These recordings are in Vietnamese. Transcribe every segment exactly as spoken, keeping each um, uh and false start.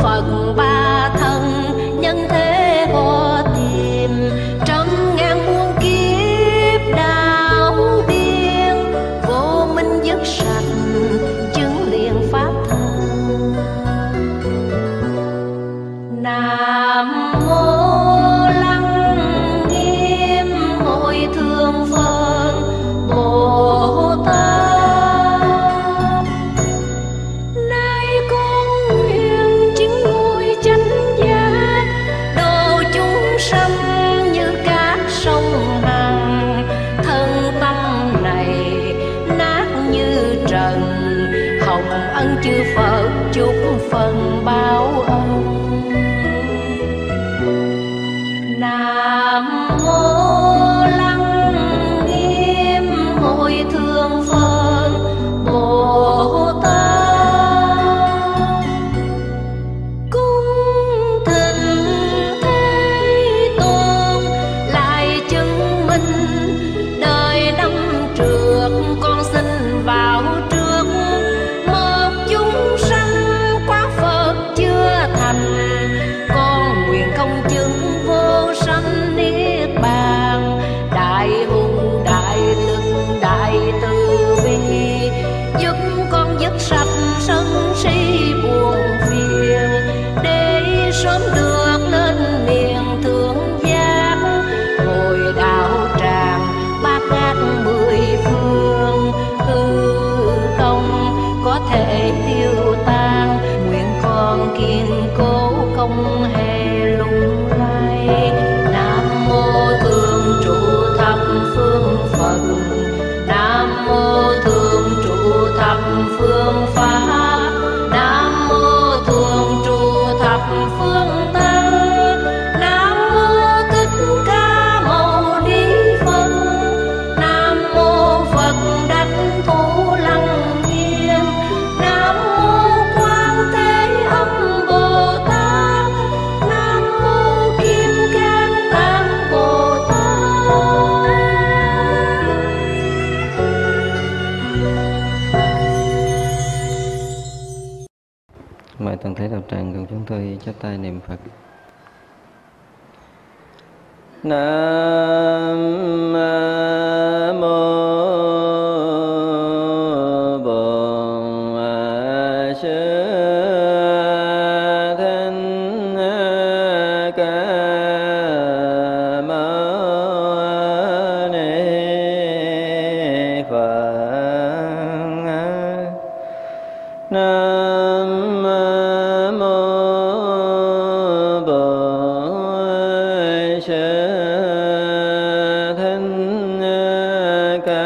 Phật ba thân, nhân thế họ tìm trăm ngàn muôn kiếp đạo biên, vô minh dứt sạch chứng liền pháp thân. Nam mô Lăng Nghiêm Hội Thượng Phật Bồ Tát. Nay con nguyện chứng ngôi chánh giác, độ chúng sanh như các sông hằng. Thân tâm này nát như trần, hồng ân chư Phật chúc phần báo ân. Nam mô Lăng Nghiêm Hội Thượng Phật Bồ Tát. Cung thỉnh Thế Tôn lại chứng minh, đời năm trước con xin vào trước. Một chúng sanh quá Phật chưa thành, con nguyện không chứng vô sanh niết bàn. Đại hùng đại lực đại từ bi, giúp con dứt sạch sân si buồn phiền, để sớm được lên miền thượng giác. Ngồi đạo tràng bát ngát mười phương, hư không có thể tiêu tan. Nguyện con kiên cố không hề lung lay. Nam mô Thường trụ thập phương Phật, Nam mô Thường trụ thập phương Pháp, Nam mô Thường trụ thập phương Tăng, Nam mô Thích Ca Mâu Ni Phật, Nam mô Phật Đảnh Thủ Lăng Nghiêm, Nam mô Quan Thế Âm Bồ Tát, Nam mô Kim Cang Tạng Bồ Tát. Mời toàn thể đạo tràng cùng chúng tôi chắp tay niệm Phật. Nam mô Bổn Sư Thích Ca Mâu Ni Phật. Nam mô Bổn Sư Thích Ca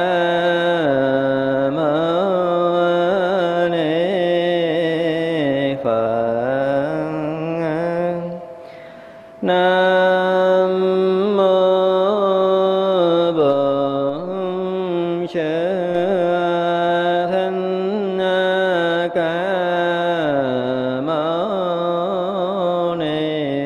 Mâu Ni Phật. Nam mô Bổn Sư Thích Ca Mâu Ni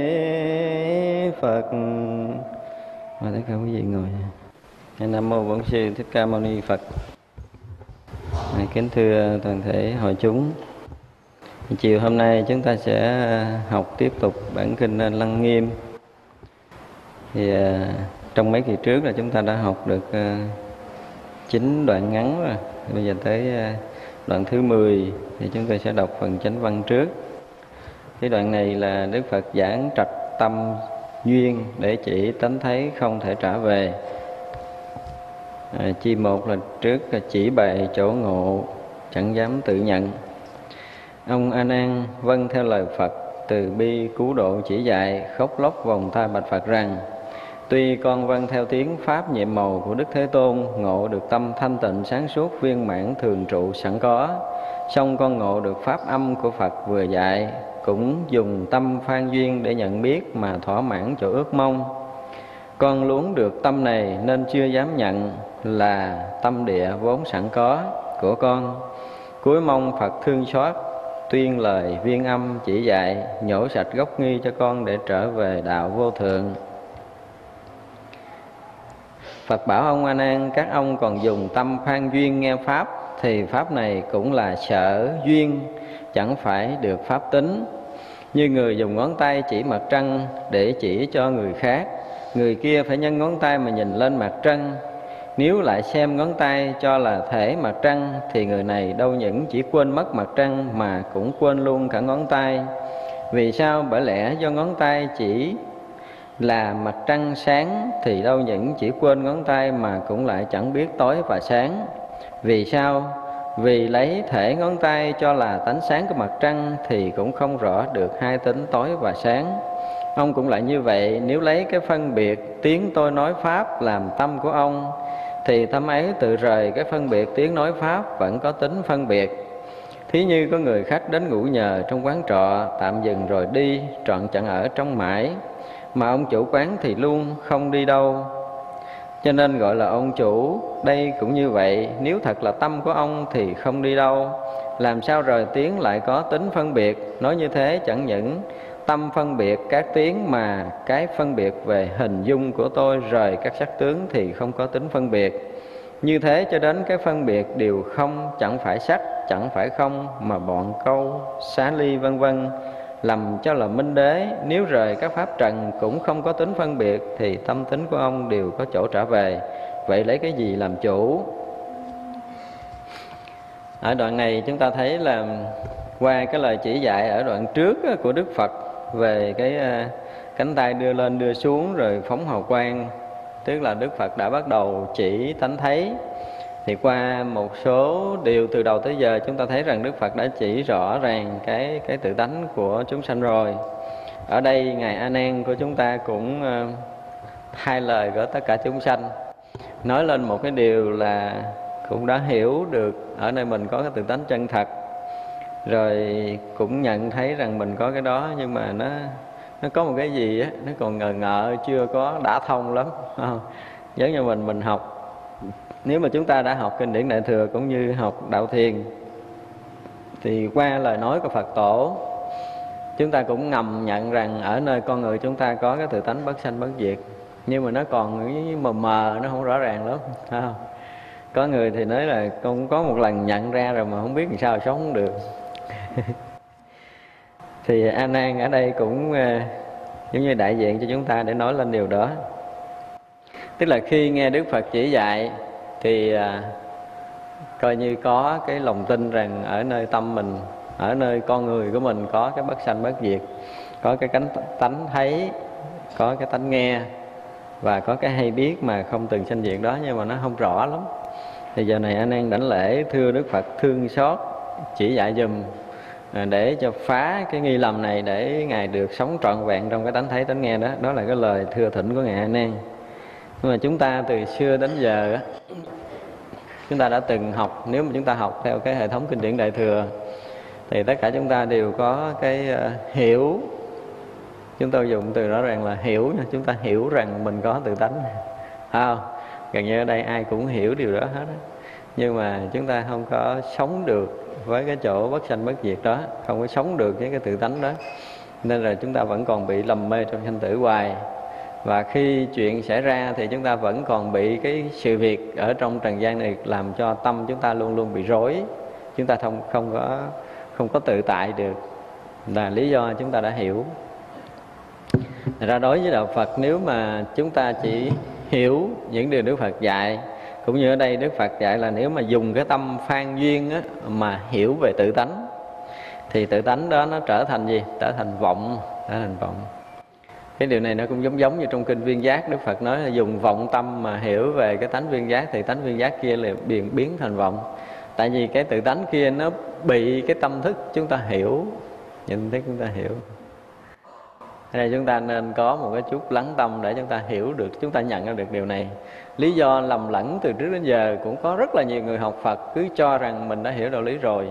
Phật. Mời tất cả quý vị ngồi. Nam mô Bổn Sư Thích Ca Mâu Ni Phật. Kính thưa toàn thể hội chúng, chiều hôm nay chúng ta sẽ học tiếp tục bản kinh Lăng Nghiêm. Thì trong mấy kỳ trước là chúng ta đã học được chín đoạn ngắn rồi. Bây giờ tới đoạn thứ mười thì chúng tôi sẽ đọc phần chánh văn trước. Cái đoạn này là Đức Phật giảng trạch tâm duyên để chỉ tánh thấy không thể trả về. À, chi một là trước là chỉ bày chỗ ngộ chẳng dám tự nhận. Ông A Nan vâng theo lời Phật từ bi cứu độ chỉ dạy, khóc lóc vòng tay bạch Phật rằng: tuy con vâng theo tiếng pháp nhiệm màu của Đức Thế Tôn, ngộ được tâm thanh tịnh sáng suốt viên mãn thường trụ sẵn có, song con ngộ được pháp âm của Phật vừa dạy, cũng dùng tâm phan duyên để nhận biết mà thỏa mãn chỗ ước mong. Con luống được tâm này nên chưa dám nhận là tâm địa vốn sẵn có của con. Cuối mong Phật thương xót, tuyên lời viên âm chỉ dạy, nhổ sạch gốc nghi cho con để trở về đạo vô thượng. Phật bảo ông A Nan, các ông còn dùng tâm phan duyên nghe pháp, thì pháp này cũng là sở duyên, chẳng phải được pháp tính. Như người dùng ngón tay chỉ mặt trăng để chỉ cho người khác, người kia phải nhân ngón tay mà nhìn lên mặt trăng. Nếu lại xem ngón tay cho là thể mặt trăng, thì người này đâu những chỉ quên mất mặt trăng mà cũng quên luôn cả ngón tay. Vì sao? Bởi lẽ do ngón tay chỉ là mặt trăng sáng, thì đâu những chỉ quên ngón tay mà cũng lại chẳng biết tối và sáng. Vì sao? Vì lấy thể ngón tay cho là tánh sáng của mặt trăng, thì cũng không rõ được hai tính tối và sáng. Ông cũng lại như vậy, nếu lấy cái phân biệt tiếng tôi nói Pháp làm tâm của ông, thì tâm ấy tự rời cái phân biệt tiếng nói Pháp vẫn có tính phân biệt. Thí như có người khách đến ngủ nhờ trong quán trọ, tạm dừng rồi đi, trọn chẳng ở trong mãi, mà ông chủ quán thì luôn không đi đâu, cho nên gọi là ông chủ. Đây cũng như vậy, nếu thật là tâm của ông thì không đi đâu, làm sao rời tiếng lại có tính phân biệt. Nói như thế chẳng những tâm phân biệt các tiếng, mà cái phân biệt về hình dung của tôi rời các sắc tướng thì không có tính phân biệt. Như thế cho đến cái phân biệt đều không, chẳng phải sắc, chẳng phải không, mà bọn câu, xá ly vân vân lầm cho là minh đế. Nếu rời các pháp trần cũng không có tính phân biệt, thì tâm tính của ông đều có chỗ trở về. Vậy lấy cái gì làm chủ? Ở đoạn này chúng ta thấy là qua cái lời chỉ dạy ở đoạn trước của Đức Phật về cái cánh tay đưa lên đưa xuống rồi phóng hào quang, tức là Đức Phật đã bắt đầu chỉ tánh thấy. Thì qua một số điều từ đầu tới giờ chúng ta thấy rằng Đức Phật đã chỉ rõ ràng cái cái tự tánh của chúng sanh rồi. Ở đây Ngài A Nan của chúng ta cũng uh, hai lời của tất cả chúng sanh, nói lên một cái điều là cũng đã hiểu được ở nơi mình có cái tự tánh chân thật, rồi cũng nhận thấy rằng mình có cái đó, nhưng mà nó nó có một cái gì á, nó còn ngờ ngợ, chưa có đã thông lắm. Giống như mình mình học, nếu mà chúng ta đã học kinh điển Đại Thừa cũng như học đạo thiền, thì qua lời nói của Phật Tổ, chúng ta cũng ngầm nhận rằng ở nơi con người chúng ta có cái tự tánh bất sanh bất diệt, nhưng mà nó còn mờ mờ, nó không rõ ràng lắm. Không? Có người thì nói là con có một lần nhận ra rồi mà không biết làm sao sống không được. Thì A Nan ở đây cũng giống như đại diện cho chúng ta để nói lên điều đó. Tức là khi nghe Đức Phật chỉ dạy thì à, coi như có cái lòng tin rằng ở nơi tâm mình, ở nơi con người của mình có cái bất sanh bất diệt, có cái cánh tánh thấy, có cái tánh nghe, và có cái hay biết mà không từng sanh diệt đó, nhưng mà nó không rõ lắm. Thì giờ này A Nan đảnh lễ thưa Đức Phật thương xót chỉ dạy dùm, để cho phá cái nghi lầm này, để Ngài được sống trọn vẹn trong cái tánh thấy tánh nghe đó. Đó là cái lời thưa thỉnh của Ngài A Nan. Nhưng mà chúng ta từ xưa đến giờ á, chúng ta đã từng học, nếu mà chúng ta học theo cái hệ thống kinh điển Đại Thừa, thì tất cả chúng ta đều có cái uh, hiểu. Chúng tôi dùng từ rõ ràng là hiểu nha. Chúng ta hiểu rằng mình có tự tánh, không? Gần như ở đây ai cũng hiểu điều đó hết á. Nhưng mà chúng ta không có sống được với cái chỗ bất sanh bất diệt đó, không có sống được với cái tự tánh đó, nên là chúng ta vẫn còn bị lầm mê trong sanh tử hoài. Và khi chuyện xảy ra thì chúng ta vẫn còn bị cái sự việc ở trong trần gian này làm cho tâm chúng ta luôn luôn bị rối. Chúng ta không không có không có tự tại được, là lý do chúng ta đã hiểu. Thật ra đối với đạo Phật, nếu mà chúng ta chỉ hiểu những điều Đức Phật dạy, cũng như ở đây Đức Phật dạy là nếu mà dùng cái tâm phan duyên á, mà hiểu về tự tánh, thì tự tánh đó nó trở thành gì? Trở thành vọng, trở thành vọng. Cái điều này nó cũng giống giống như trong kinh Viên Giác, Đức Phật nói là dùng vọng tâm mà hiểu về cái tánh viên giác, thì tánh viên giác kia là biến biến thành vọng. Tại vì cái tự tánh kia nó bị cái tâm thức chúng ta hiểu, nhận thức chúng ta hiểu. Thế nên chúng ta nên có một cái chút lắng tâm để chúng ta hiểu được, chúng ta nhận ra được điều này. Lý do lầm lẫn từ trước đến giờ cũng có rất là nhiều người học Phật cứ cho rằng mình đã hiểu đạo lý rồi,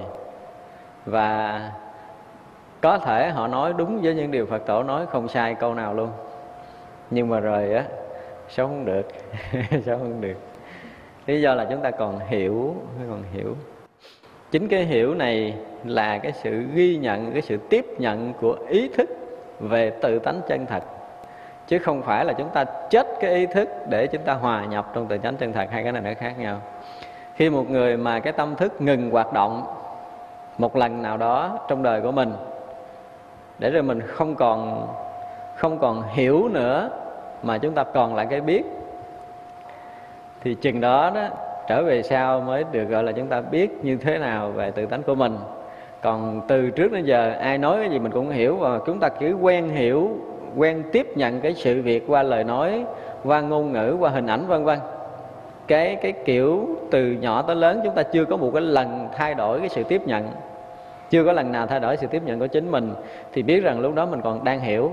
và có thể họ nói đúng với những điều Phật Tổ nói, không sai câu nào luôn, nhưng mà rồi á sống không được. Sống không được. Lý do là chúng ta còn hiểu, còn hiểu. Chính cái hiểu này là cái sự ghi nhận, cái sự tiếp nhận của ý thức về tự tánh chân thật, chứ không phải là chúng ta chết cái ý thức để chúng ta hòa nhập trong tự tánh chân thật. Hai cái này nó khác nhau. Khi một người mà cái tâm thức ngừng hoạt động một lần nào đó trong đời của mình, để rồi mình không còn không còn hiểu nữa, mà chúng ta còn lại cái biết. Thì chừng đó đó trở về sau mới được gọi là chúng ta biết như thế nào về tự tánh của mình. Còn từ trước đến giờ ai nói cái gì mình cũng hiểu, và chúng ta cứ quen hiểu, quen tiếp nhận cái sự việc qua lời nói, qua ngôn ngữ, qua hình ảnh vân vân. Cái cái kiểu từ nhỏ tới lớn chúng ta chưa có một cái lần thay đổi cái sự tiếp nhận, chưa có lần nào thay đổi sự tiếp nhận của chính mình, thì biết rằng lúc đó mình còn đang hiểu.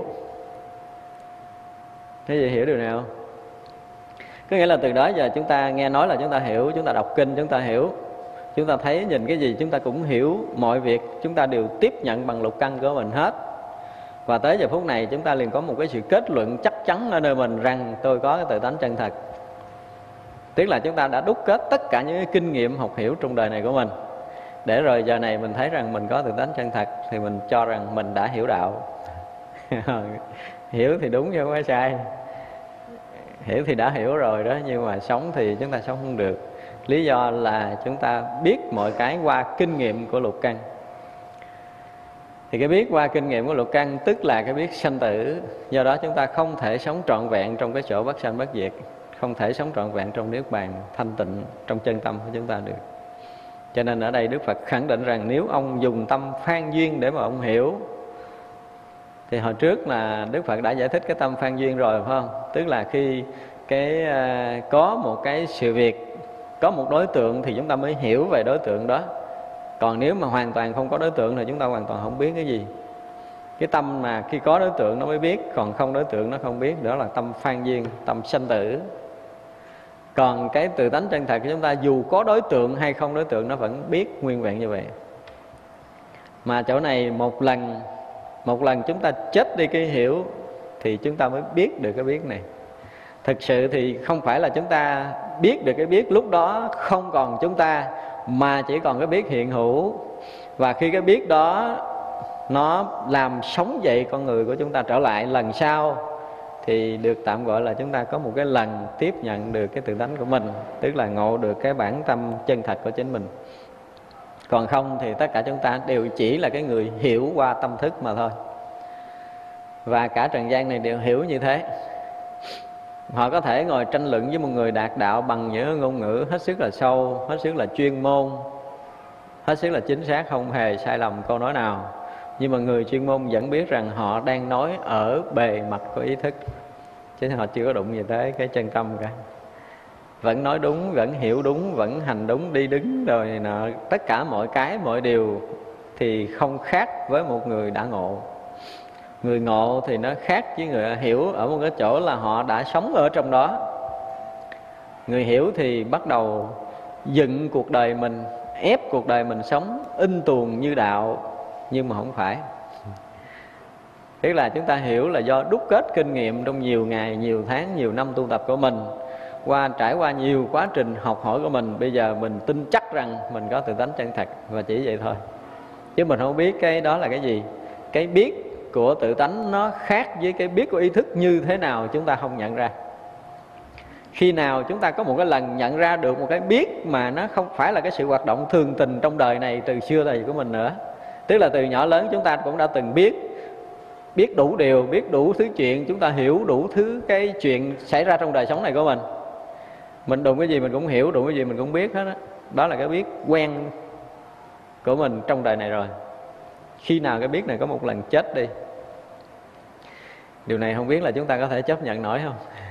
Thế gì hiểu điều này không? Có nghĩa là từ đó giờ chúng ta nghe nói là chúng ta hiểu, chúng ta đọc kinh chúng ta hiểu, chúng ta thấy nhìn cái gì chúng ta cũng hiểu, mọi việc chúng ta đều tiếp nhận bằng lục căn của mình hết. Và tới giờ phút này chúng ta liền có một cái sự kết luận chắc chắn ở nơi mình rằng tôi có cái tự tánh chân thật. Tức là chúng ta đã đúc kết tất cả những cái kinh nghiệm học hiểu trong đời này của mình, để rồi giờ này mình thấy rằng mình có tự tánh chân thật, thì mình cho rằng mình đã hiểu đạo. Hiểu thì đúng chứ không phải sai. Hiểu thì đã hiểu rồi đó, nhưng mà sống thì chúng ta sống không được. Lý do là chúng ta biết mọi cái qua kinh nghiệm của lục căn. Thì cái biết qua kinh nghiệm của lục căn tức là cái biết sanh tử. Do đó chúng ta không thể sống trọn vẹn trong cái chỗ bất sanh bất diệt, không thể sống trọn vẹn trong niết bàn thanh tịnh trong chân tâm của chúng ta được. Cho nên ở đây Đức Phật khẳng định rằng nếu ông dùng tâm phan duyên để mà ông hiểu, thì hồi trước là Đức Phật đã giải thích cái tâm phan duyên rồi, phải không? Tức là khi cái uh, có một cái sự việc, có một đối tượng thì chúng ta mới hiểu về đối tượng đó. Còn nếu mà hoàn toàn không có đối tượng thì chúng ta hoàn toàn không biết cái gì. Cái tâm mà khi có đối tượng nó mới biết, còn không đối tượng nó không biết. Đó là tâm phan duyên, tâm sanh tử. Còn cái tự tánh chân thật của chúng ta dù có đối tượng hay không đối tượng nó vẫn biết nguyên vẹn như vậy. Mà chỗ này một lần Một lần chúng ta chết đi cái hiểu thì chúng ta mới biết được cái biết này. Thực sự thì không phải là chúng ta biết được cái biết lúc đó không còn chúng ta, mà chỉ còn cái biết hiện hữu. Và khi cái biết đó nó làm sống dậy con người của chúng ta trở lại lần sau, thì được tạm gọi là chúng ta có một cái lần tiếp nhận được cái tự tánh của mình, tức là ngộ được cái bản tâm chân thật của chính mình. Còn không thì tất cả chúng ta đều chỉ là cái người hiểu qua tâm thức mà thôi. Và cả trần gian này đều hiểu như thế. Họ có thể ngồi tranh luận với một người đạt đạo bằng những ngôn ngữ hết sức là sâu, hết sức là chuyên môn, hết sức là chính xác, không hề sai lầm câu nói nào. Nhưng mà người chuyên môn vẫn biết rằng họ đang nói ở bề mặt của ý thức, chứ họ chưa có đụng gì tới cái chân tâm cả. Vẫn nói đúng, vẫn hiểu đúng, vẫn hành đúng, đi đứng rồi này nọ, tất cả mọi cái, mọi điều thì không khác với một người đã ngộ. Người ngộ thì nó khác với người hiểu ở một cái chỗ là họ đã sống ở trong đó. Người hiểu thì bắt đầu dựng cuộc đời mình, ép cuộc đời mình sống in tuồng như đạo, nhưng mà không phải. Tức là chúng ta hiểu là do đúc kết kinh nghiệm trong nhiều ngày, nhiều tháng, nhiều năm tu tập của mình, qua trải qua nhiều quá trình học hỏi của mình, bây giờ mình tin chắc rằng mình có tự tánh chân thật, và chỉ vậy thôi. Chứ mình không biết cái đó là cái gì. Cái biết của tự tánh nó khác với cái biết của ý thức như thế nào chúng ta không nhận ra. Khi nào chúng ta có một cái lần nhận ra được một cái biết mà nó không phải là cái sự hoạt động thường tình trong đời này từ xưa đời của mình nữa. Tức là từ nhỏ lớn chúng ta cũng đã từng biết, biết đủ điều, biết đủ thứ chuyện, chúng ta hiểu đủ thứ cái chuyện xảy ra trong đời sống này của mình. Mình đụng cái gì mình cũng hiểu, đụng cái gì mình cũng biết hết đó. Đó là cái biết quen của mình trong đời này rồi. Khi nào cái biết này có một lần chết đi, điều này không biết là chúng ta có thể chấp nhận nổi không?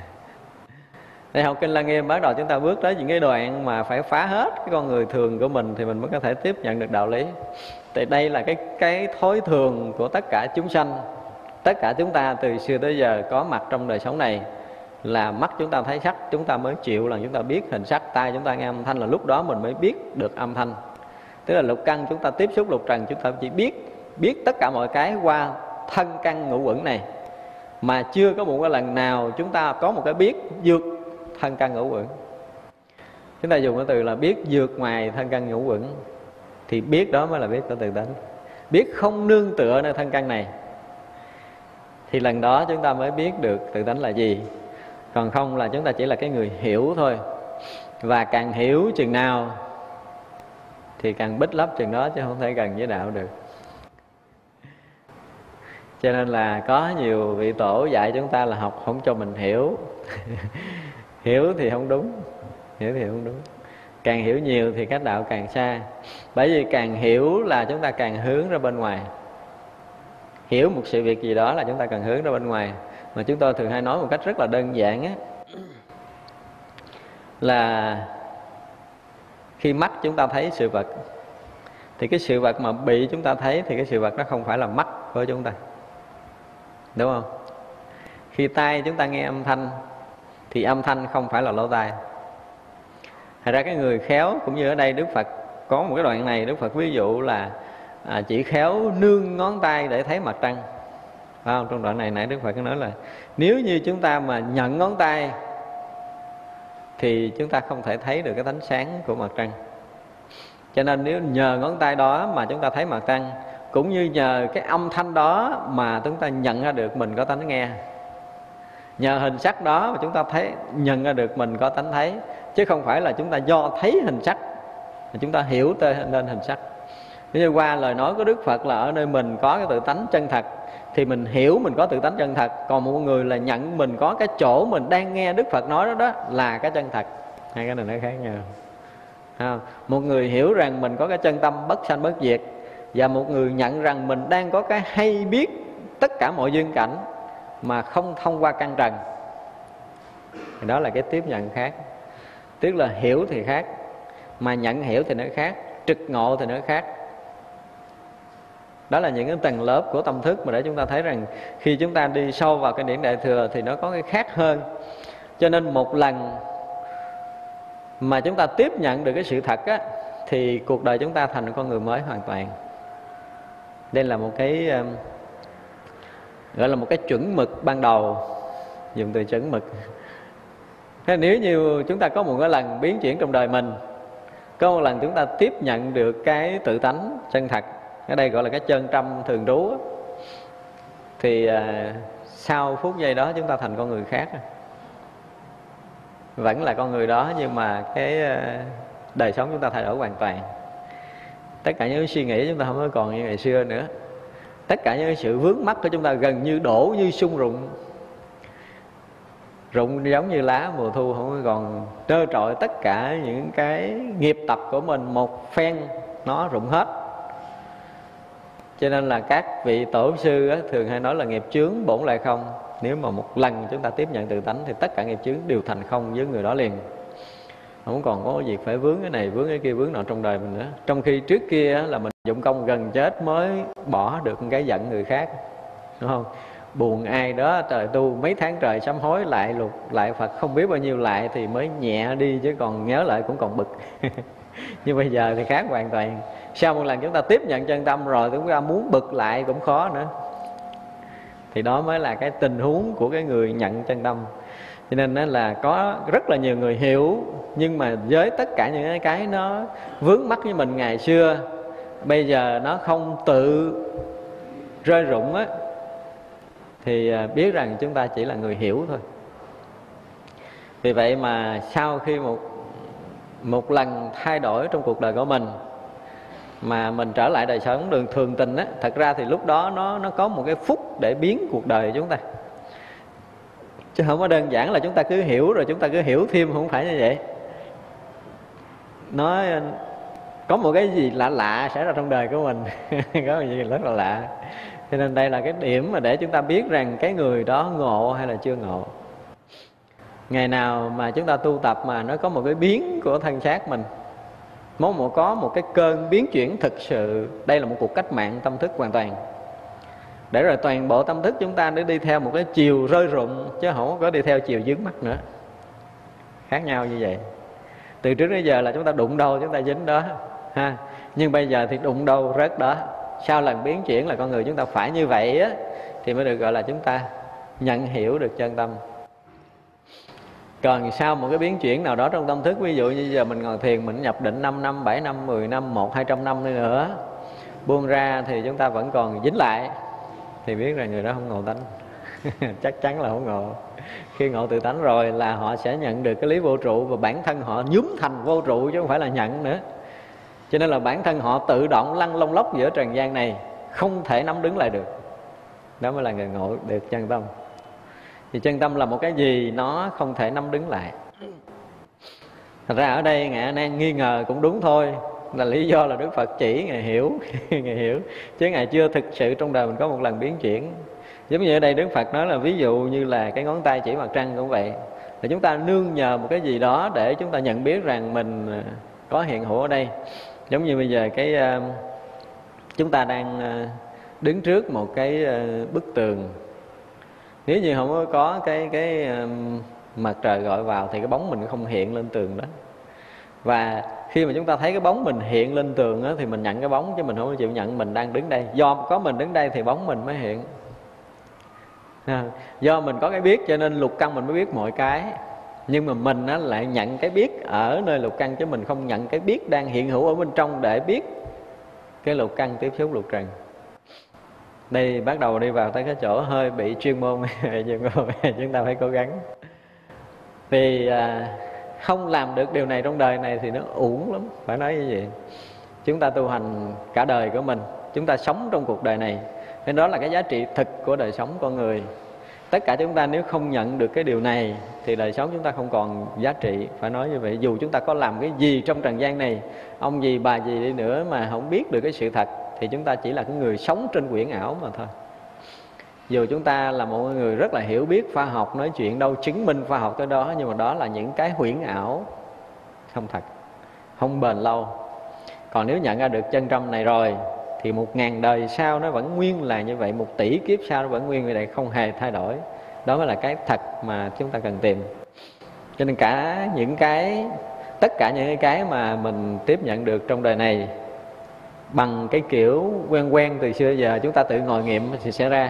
Để học Kinh Lăng Nghiêm bắt đầu chúng ta bước tới những cái đoạn mà phải phá hết cái con người thường của mình thì mình mới có thể tiếp nhận được đạo lý. Thì đây là cái, cái thói thường của tất cả chúng sanh. Tất cả chúng ta từ xưa tới giờ có mặt trong đời sống này là mắt chúng ta thấy sắc, chúng ta mới chịu là chúng ta biết hình sắc, tai chúng ta nghe âm thanh là lúc đó mình mới biết được âm thanh. Tức là lục căn chúng ta tiếp xúc lục trần, chúng ta chỉ biết biết tất cả mọi cái qua thân căn ngũ uẩn này, mà chưa có một cái lần nào chúng ta có một cái biết vượt thân căn ngũ uẩn. Chúng ta dùng cái từ là biết vượt ngoài thân căn ngũ uẩn, thì biết đó mới là biết của tự tánh. Biết không nương tựa nơi thân căn này, thì lần đó chúng ta mới biết được tự tánh là gì. Còn không là chúng ta chỉ là cái người hiểu thôi. Và càng hiểu chừng nào thì càng bích lấp chừng đó, chứ không thể gần với đạo được. Cho nên là có nhiều vị tổ dạy chúng ta là học không cho mình hiểu. Hiểu thì không đúng, hiểu thì không đúng. Càng hiểu nhiều thì cách đạo càng xa. Bởi vì càng hiểu là chúng ta càng hướng ra bên ngoài. Hiểu một sự việc gì đó là chúng ta cần hướng ra bên ngoài. Mà chúng tôi thường hay nói một cách rất là đơn giản á, là khi mắt chúng ta thấy sự vật thì cái sự vật mà bị chúng ta thấy thì cái sự vật đó không phải là mắt của chúng ta, đúng không? Khi tai chúng ta nghe âm thanh thì âm thanh không phải là lỗ tai. Thật ra cái người khéo, cũng như ở đây Đức Phật có một cái đoạn này, Đức Phật ví dụ là à, chỉ khéo nương ngón tay để thấy mặt trăng, phải không? Trong đoạn này nãy Đức Phật có nói là nếu như chúng ta mà nhận ngón tay thì chúng ta không thể thấy được cái ánh sáng của mặt trăng. Cho nên nếu nhờ ngón tay đó mà chúng ta thấy mặt trăng, cũng như nhờ cái âm thanh đó mà chúng ta nhận ra được mình có tánh nghe, nhờ hình sắc đó mà chúng ta thấy nhận ra được mình có tánh thấy, chứ không phải là chúng ta do thấy hình sắc mà chúng ta hiểu nên hình sắc. Nếu như qua lời nói của Đức Phật là ở nơi mình có cái tự tánh chân thật thì mình hiểu mình có tự tánh chân thật. Còn một người là nhận mình có cái chỗ mình đang nghe Đức Phật nói đó, đó là cái chân thật. Hai cái này nó khác nhau. À, một người hiểu rằng mình có cái chân tâm bất sanh bất diệt, và một người nhận rằng mình đang có cái hay biết tất cả mọi duyên cảnh mà không thông qua căn trần, thì đó là cái tiếp nhận khác. Tức là hiểu thì khác, mà nhận hiểu thì nó khác, trực ngộ thì nó khác. Đó là những cái tầng lớp của tâm thức mà để chúng ta thấy rằng khi chúng ta đi sâu vào cái điển Đại Thừa thì nó có cái khác hơn. Cho nên một lần mà chúng ta tiếp nhận được cái sự thật á, thì cuộc đời chúng ta thành con người mới hoàn toàn. Đây là một cái gọi là một cái chuẩn mực ban đầu, dùng từ chuẩn mực. Thế nếu như chúng ta có một cái lần biến chuyển trong đời mình, có một lần chúng ta tiếp nhận được cái tự tánh chân thật, ở đây gọi là cái chân tâm thường trú, thì à, sau phút giây đó chúng ta thành con người khác. Vẫn là con người đó, nhưng mà cái đời sống chúng ta thay đổi hoàn toàn. Tất cả những suy nghĩ chúng ta không còn như ngày xưa nữa. Tất cả những sự vướng mắc của chúng ta gần như đổ như sung rụng. Rụng giống như lá mùa thu, không còn trơ trọi. Tất cả những cái nghiệp tập của mình một phen nó rụng hết. Cho nên là các vị tổ sư á, thường hay nói là nghiệp chướng bổn lại không. Nếu mà một lần chúng ta tiếp nhận tự tánh thì tất cả nghiệp chướng đều thành không với người đó liền. Không còn có việc phải vướng cái này, vướng cái kia, vướng nọ trong đời mình nữa. Trong khi trước kia là mình dụng công gần chết mới bỏ được cái giận người khác, đúng không? Buồn ai đó trời tu mấy tháng trời sám hối lại lục lại Phật không biết bao nhiêu lại thì mới nhẹ đi, chứ còn nhớ lại cũng còn bực. Nhưng bây giờ thì khác hoàn toàn. Sau một lần chúng ta tiếp nhận chân tâm rồi, chúng ta muốn bực lại cũng khó nữa. Thì đó mới là cái tình huống của cái người nhận chân tâm. Cho nên đó là có rất là nhiều người hiểu, nhưng mà với tất cả những cái nó vướng mắc với mình ngày xưa, bây giờ nó không tự rơi rụng á, thì biết rằng chúng ta chỉ là người hiểu thôi. Vì vậy mà sau khi một một lần thay đổi trong cuộc đời của mình, mà mình trở lại đời sống đường thường tình á, thật ra thì lúc đó nó nó có một cái phúc để biến cuộc đời của chúng ta. Chứ không có đơn giản là chúng ta cứ hiểu rồi chúng ta cứ hiểu thêm, không phải như vậy. Nó có một cái gì lạ lạ xảy ra trong đời của mình. Có một gì rất là lạ. Cho nên đây là cái điểm mà để chúng ta biết rằng cái người đó ngộ hay là chưa ngộ. Ngày nào mà chúng ta tu tập mà nó có một cái biến của thân xác mình, một có một cái cơn biến chuyển thực sự, đây là một cuộc cách mạng tâm thức hoàn toàn. Để rồi toàn bộ tâm thức chúng ta để đi theo một cái chiều rơi rụng, chứ không có đi theo chiều dướng mắt nữa. Khác nhau như vậy. Từ trước đến giờ là chúng ta đụng đâu chúng ta dính đó ha. Nhưng bây giờ thì đụng đâu rớt đó. Sau lần biến chuyển là con người chúng ta phải như vậy á, thì mới được gọi là chúng ta nhận hiểu được chân tâm. Còn sau một cái biến chuyển nào đó trong tâm thức, ví dụ như giờ mình ngồi thiền, mình nhập định năm năm, bảy năm, mười năm, một, hai trăm năm đi nữa, buông ra thì chúng ta vẫn còn dính lại, thì biết rằng người đó không ngộ tánh. Chắc chắn là không ngộ. Khi ngộ tự tánh rồi là họ sẽ nhận được cái lý vô trụ, và bản thân họ nhúm thành vô trụ chứ không phải là nhận nữa. Cho nên là bản thân họ tự động lăn lông lốc giữa trần gian này, không thể nắm đứng lại được. Đó mới là người ngộ được chân tâm. Thì chân tâm là một cái gì nó không thể nắm đứng lại. Thật ra ở đây Ngài A Nan nghi ngờ cũng đúng thôi, là lý do là Đức Phật chỉ Ngài hiểu Ngài hiểu, chứ Ngài chưa thực sự trong đời mình có một lần biến chuyển. Giống như ở đây Đức Phật nói là ví dụ như là cái ngón tay chỉ mặt trăng cũng vậy, là chúng ta nương nhờ một cái gì đó để chúng ta nhận biết rằng mình có hiện hữu ở đây. Giống như bây giờ cái chúng ta đang đứng trước một cái bức tường, nếu như không có cái cái mặt trời gọi vào thì cái bóng mình không hiện lên tường đó. Và khi mà chúng ta thấy cái bóng mình hiện lên tường đó, thì mình nhận cái bóng, chứ mình không chịu nhận mình đang đứng đây. Do có mình đứng đây thì bóng mình mới hiện. Do mình có cái biết cho nên lục căn mình mới biết mọi cái. Nhưng mà mình á, lại nhận cái biết ở nơi lục căn, chứ mình không nhận cái biết đang hiện hữu ở bên trong để biết cái lục căn tiếp xúc lục trần. Đây bắt đầu đi vào tới cái chỗ hơi bị chuyên môn chuyên môn chúng ta phải cố gắng. Vì à, không làm được điều này trong đời này thì nó uổng lắm, phải nói như vậy. Chúng ta tu hành cả đời của mình, chúng ta sống trong cuộc đời này, nên đó là cái giá trị thực của đời sống con người. Tất cả chúng ta nếu không nhận được cái điều này thì đời sống chúng ta không còn giá trị, phải nói như vậy. Dù chúng ta có làm cái gì trong trần gian này, ông gì bà gì đi nữa mà không biết được cái sự thật, thì chúng ta chỉ là cái người sống trên quyển ảo mà thôi. Dù chúng ta là một người rất là hiểu biết khoa học, nói chuyện đâu chứng minh khoa học tới đó, nhưng mà đó là những cái huyễn ảo không thật, không bền lâu. Còn nếu nhận ra được chân tâm này rồi thì một ngàn đời sau nó vẫn nguyên là như vậy, một tỷ kiếp sau nó vẫn nguyên như vậy, không hề thay đổi. Đó mới là cái thật mà chúng ta cần tìm. Cho nên cả những cái, tất cả những cái mà mình tiếp nhận được trong đời này bằng cái kiểu quen quen từ xưa giờ, chúng ta tự ngồi nghiệm thì sẽ ra.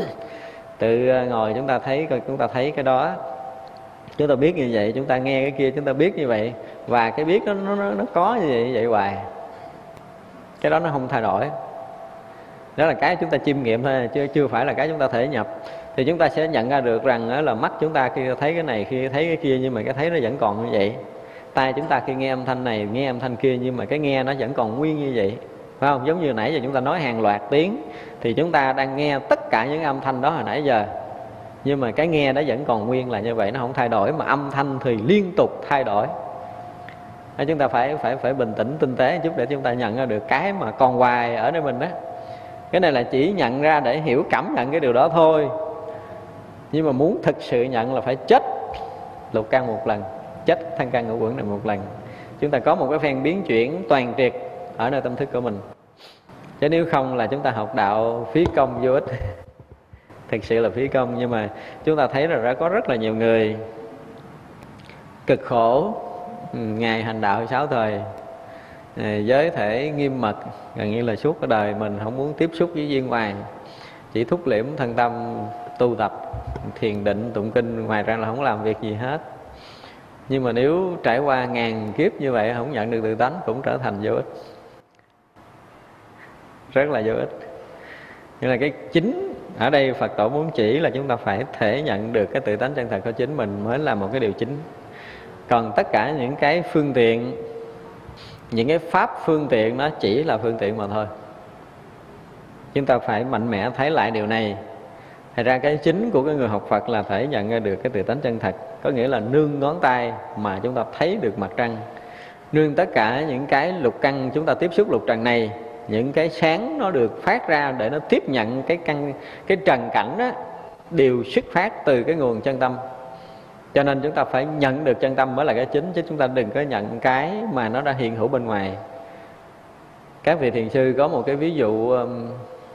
Tự ngồi chúng ta thấy, chúng ta thấy cái đó, chúng ta biết như vậy, chúng ta nghe cái kia chúng ta biết như vậy, và cái biết nó nó nó có như vậy, như vậy hoài. Cái đó nó không thay đổi. Đó là cái chúng ta chiêm nghiệm thôi, chứ chưa phải là cái chúng ta thể nhập. Thì chúng ta sẽ nhận ra được rằng là mắt chúng ta khi thấy cái này, khi thấy cái kia, nhưng mà cái thấy nó vẫn còn như vậy. Tai chúng ta khi nghe âm thanh này, nghe âm thanh kia, nhưng mà cái nghe nó vẫn còn nguyên như vậy, phải không? Giống như nãy giờ chúng ta nói hàng loạt tiếng, thì chúng ta đang nghe tất cả những âm thanh đó hồi nãy giờ, nhưng mà cái nghe nó vẫn còn nguyên là như vậy, nó không thay đổi. Mà âm thanh thì liên tục thay đổi. Nên chúng ta phải phải phải bình tĩnh tinh tế một chút để chúng ta nhận ra được cái mà còn hoài ở nơi mình đó. Cái này là chỉ nhận ra để hiểu, cảm nhận cái điều đó thôi. Nhưng mà muốn thực sự nhận là phải chết lục căn một lần, chết thân căn ngũ uẩn này một lần. Chúng ta có một cái phen biến chuyển toàn triệt ở nơi tâm thức của mình. Chứ nếu không là chúng ta học đạo phí công vô ích. Thực sự là phí công. Nhưng mà chúng ta thấy là có rất là nhiều người cực khổ, ngày hành đạo sáu thời, giới thể nghiêm mật, gần như là suốt cái đời mình không muốn tiếp xúc với viên ngoài, chỉ thúc liễm thân tâm tu tập thiền định tụng kinh, ngoài ra là không làm việc gì hết. Nhưng mà nếu trải qua ngàn kiếp như vậy không nhận được tự tánh cũng trở thành vô ích, rất là vô ích. Nhưng là cái chính ở đây Phật tổ muốn chỉ là chúng ta phải thể nhận được cái tự tánh chân thật của chính mình mới là một cái điều chính. Còn tất cả những cái phương tiện, những cái pháp phương tiện nó chỉ là phương tiện mà thôi. Chúng ta phải mạnh mẽ thấy lại điều này. Thật ra cái chính của cái người học Phật là phải nhận ra được cái tự tánh chân thật. Có nghĩa là nương ngón tay mà chúng ta thấy được mặt trăng, nương tất cả những cái lục căn chúng ta tiếp xúc lục trần này, những cái sáng nó được phát ra để nó tiếp nhận cái căn, cái trần cảnh đó, đều xuất phát từ cái nguồn chân tâm. Cho nên chúng ta phải nhận được chân tâm mới là cái chính, chứ chúng ta đừng có nhận cái mà nó đã hiện hữu bên ngoài. Các vị thiền sư có một cái ví dụ um,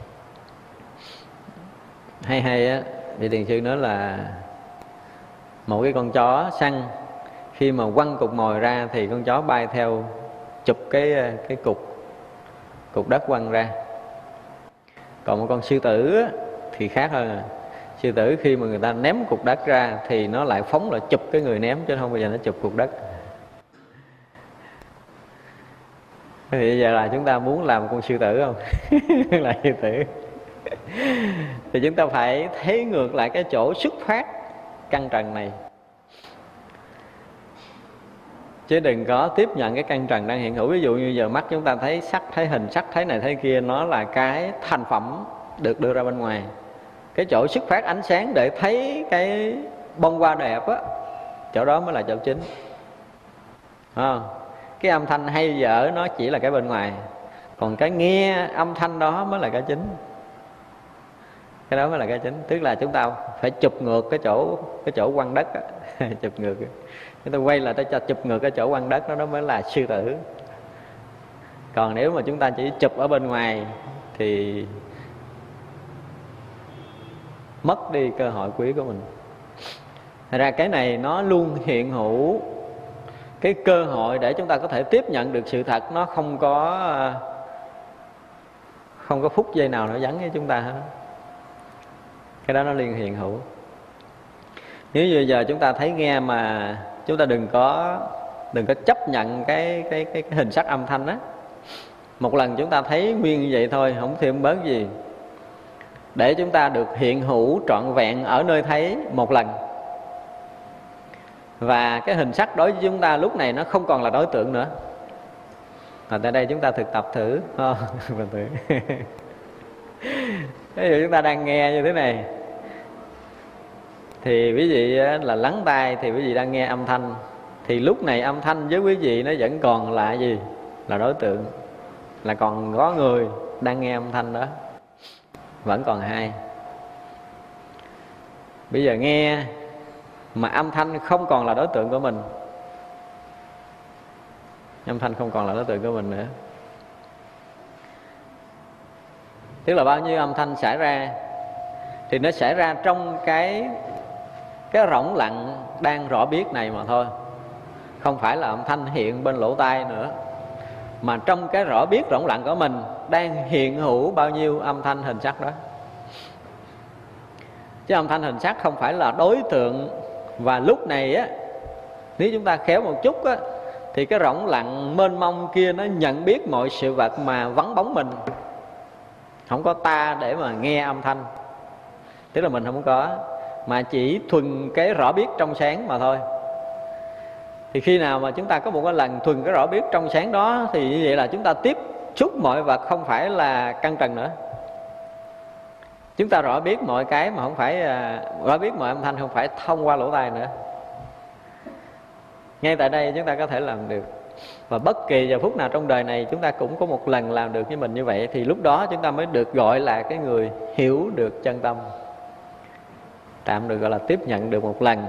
hay hay á. Vị thiền sư nói là một cái con chó săn, khi mà quăng cục mồi ra thì con chó bay theo chụp cái cái cục cục đất quăng ra. Còn một con sư tử á, thì khác hơn à. Sư tử khi mà người ta ném cục đất ra thì nó lại phóng lại chụp cái người ném, chứ không bao giờ nó chụp cục đất. Thì bây giờ là chúng ta muốn làm con sư tử không? Là sư tử. Thì chúng ta phải thấy ngược lại cái chỗ xuất phát căn trần này, chứ đừng có tiếp nhận cái căn trần đang hiện hữu. Ví dụ như giờ mắt chúng ta thấy sắc, thấy hình, sắc, thấy này thấy kia, nó là cái thành phẩm được đưa ra bên ngoài. cái chỗ xuất phát ánh sáng để thấy cái bông hoa đẹp á, chỗ đó mới là chỗ chính. À, cái âm thanh hay dở nó chỉ là cái bên ngoài, còn cái nghe âm thanh đó mới là cái chính. Cái đó mới là cái chính. Tức là chúng ta phải chụp ngược cái chỗ cái chỗ quăng đất á. Chụp ngược, chúng ta quay lại tới cho chụp ngược cái chỗ quăng đất đó, đó mới là sư tử. Còn nếu mà chúng ta chỉ chụp ở bên ngoài thì mất đi cơ hội quý của mình. Thật ra cái này nó luôn hiện hữu, cái cơ hội để chúng ta có thể tiếp nhận được sự thật nó không có không có phút giây nào nó vắng với chúng ta hết. Cái đó nó liền hiện hữu. Nếu như giờ chúng ta thấy nghe mà chúng ta đừng có đừng có chấp nhận cái cái cái, cái hình sắc âm thanh đó. Một lần chúng ta thấy nguyên như vậy thôi, không thêm bớt gì. Để chúng ta được hiện hữu trọn vẹn ở nơi thấy một lần. Và cái hình sắc đối với chúng ta lúc này nó không còn là đối tượng nữa. Và tại đây chúng ta thực tập thử. Oh, thử. Ví dụ chúng ta đang nghe như thế này, thì quý vị là lắng tai, thì quý vị đang nghe âm thanh, thì lúc này âm thanh với quý vị nó vẫn còn là gì? Là đối tượng, là còn có người đang nghe âm thanh đó, vẫn còn hai. Bây giờ nghe mà âm thanh không còn là đối tượng của mình, âm thanh không còn là đối tượng của mình nữa, tức là bao nhiêu âm thanh xảy ra thì nó xảy ra trong cái cái rỗng lặng đang rõ biết này mà thôi. Không phải là âm thanh hiện bên lỗ tai nữa, mà trong cái rõ biết rỗng lặng của mình đang hiện hữu bao nhiêu âm thanh hình sắc đó. Chứ âm thanh hình sắc không phải là đối tượng. Và lúc này á, nếu chúng ta khéo một chút á, thì cái rỗng lặng mênh mông kia nó nhận biết mọi sự vật mà vắng bóng mình. Không có ta để mà nghe âm thanh, tức là mình không có, mà chỉ thuần cái rõ biết trong sáng mà thôi. Thì khi nào mà chúng ta có một cái lần thuần cái rõ biết trong sáng đó, thì như vậy là chúng ta tiếp xúc mọi vật không phải là căn trần nữa. Chúng ta rõ biết mọi cái mà không phải rõ biết mọi âm thanh không phải thông qua lỗ tai nữa. Ngay tại đây chúng ta có thể làm được. Và bất kỳ giờ phút nào trong đời này chúng ta cũng có một lần làm được với mình như vậy, thì lúc đó chúng ta mới được gọi là cái người hiểu được chân tâm, tạm được gọi là tiếp nhận được một lần.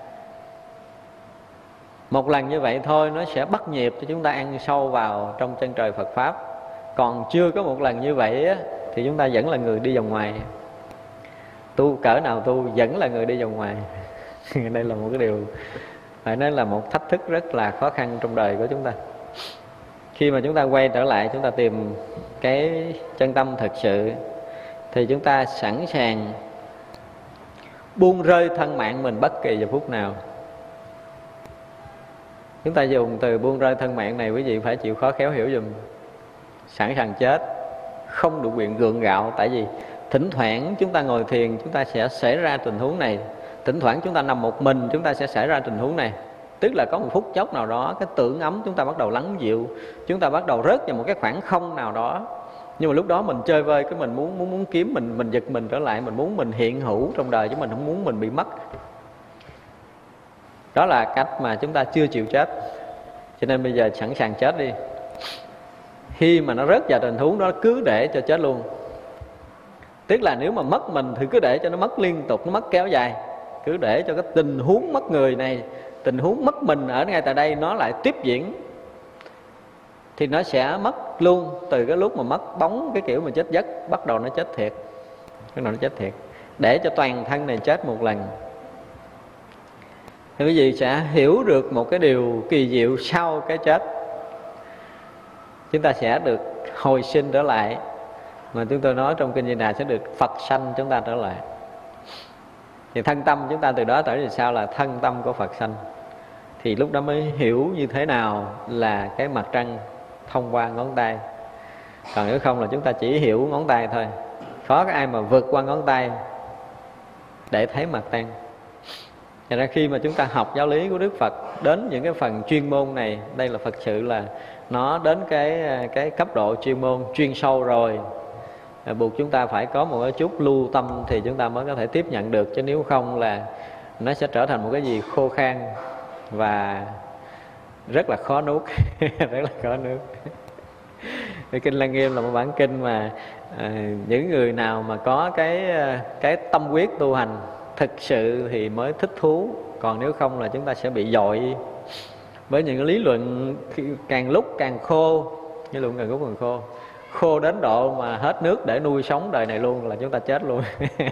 Một lần như vậy thôi nó sẽ bắt nhịp cho chúng ta ăn sâu vào trong chân trời Phật Pháp. Còn chưa có một lần như vậy á, thì chúng ta vẫn là người đi vòng ngoài. Tu cỡ nào tu vẫn là người đi vòng ngoài. Đây là một cái điều phải nói là một thách thức rất là khó khăn trong đời của chúng ta. Khi mà chúng ta quay trở lại, chúng ta tìm cái chân tâm thực sự, thì chúng ta sẵn sàng buông rơi thân mạng mình bất kỳ giờ phút nào. Chúng ta dùng từ buông rơi thân mạng này, quý vị phải chịu khó khéo hiểu dùm. Sẵn sàng chết, không đủ quyền gượng gạo. Tại vì thỉnh thoảng chúng ta ngồi thiền, chúng ta sẽ xảy ra tình huống này. Thỉnh thoảng chúng ta nằm một mình, chúng ta sẽ xảy ra tình huống này. Tức là có một phút chốc nào đó, cái tưởng ấm chúng ta bắt đầu lắng dịu, chúng ta bắt đầu rớt vào một cái khoảng không nào đó. Nhưng mà lúc đó mình chơi vơi, cái mình muốn muốn muốn kiếm mình mình giật mình trở lại, mình muốn mình hiện hữu trong đời, chứ mình không muốn mình bị mất. Đó là cách mà chúng ta chưa chịu chết. Cho nên bây giờ sẵn sàng chết đi. Khi mà nó rớt vào tình huống đó, cứ để cho chết luôn. Tức là nếu mà mất mình thì cứ để cho nó mất liên tục, nó mất kéo dài. Cứ để cho cái tình huống mất người này, tình huống mất mình ở ngay tại đây nó lại tiếp diễn, thì nó sẽ mất luôn. Từ cái lúc mà mất bóng, cái kiểu mà chết giấc, bắt đầu nó chết thiệt. Bắt đầu nó chết thiệt. Để cho toàn thân này chết một lần, thì quý vị sẽ hiểu được một cái điều kỳ diệu sau cái chết. Chúng ta sẽ được hồi sinh trở lại. Mà chúng tôi nói trong kinh Di Đà sẽ được Phật sanh chúng ta trở lại. Thì thân tâm chúng ta từ đó trở về sau là thân tâm của Phật sanh. Thì lúc đó mới hiểu như thế nào là cái mặt trăng thông qua ngón tay. Còn nếu không là chúng ta chỉ hiểu ngón tay thôi. Khó có ai mà vượt qua ngón tay để thấy mặt trăng. Thật ra khi mà chúng ta học giáo lý của Đức Phật, đến những cái phần chuyên môn này, đây là thật sự là nó đến cái cái cấp độ chuyên môn chuyên sâu rồi, buộc chúng ta phải có một chút lưu tâm thì chúng ta mới có thể tiếp nhận được, chứ nếu không là nó sẽ trở thành một cái gì khô khan và rất là khó nuốt. Rất là khó nuốt. Cái Kinh Lăng Nghiêm là một bản kinh mà à, những người nào mà có cái cái tâm quyết tu hành thực sự thì mới thích thú, còn nếu không là chúng ta sẽ bị dội với những lý luận càng lúc càng khô. Cái luận càng lúc càng khô, khô đến độ mà hết nước để nuôi sống đời này luôn là chúng ta chết luôn.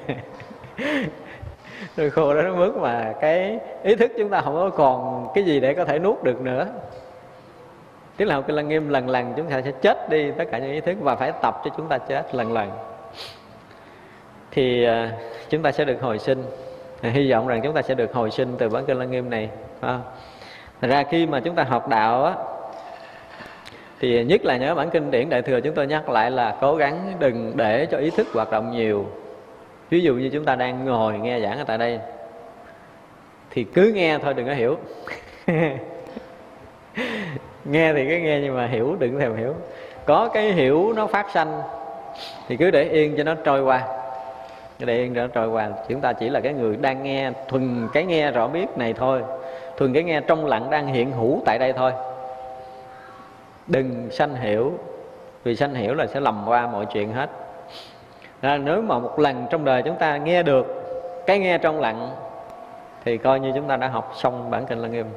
Rồi khô đến mức mà cái ý thức chúng ta không có còn cái gì để có thể nuốt được nữa. Tức là học Kinh Lăng Nghiêm lần lần chúng ta sẽ chết đi tất cả những ý thức, và phải tập cho chúng ta chết lần lần thì uh, chúng ta sẽ được hồi sinh. Hy vọng rằng chúng ta sẽ được hồi sinh từ bản Kinh Lăng Nghiêm này. À, thật ra khi mà chúng ta học đạo á, thì nhất là nhớ bản kinh điển Đại Thừa chúng tôi nhắc lại là cố gắng đừng để cho ý thức hoạt động nhiều. Ví dụ như chúng ta đang ngồi nghe giảng ở tại đây thì cứ nghe thôi, đừng có hiểu. Nghe thì cứ nghe nhưng mà hiểu đừng thèm hiểu. Có cái hiểu nó phát sanh thì cứ để yên cho nó trôi qua, cứ để yên cho nó trôi qua. Chúng ta chỉ là cái người đang nghe, thuần cái nghe rõ biết này thôi, thuần cái nghe trong lặng đang hiện hữu tại đây thôi. Đừng sanh hiểu, vì sanh hiểu là sẽ lầm qua mọi chuyện hết. Nên nếu mà một lần trong đời chúng ta nghe được cái nghe trong lặng thì coi như chúng ta đã học xong bản Kinh Lăng Nghiêm.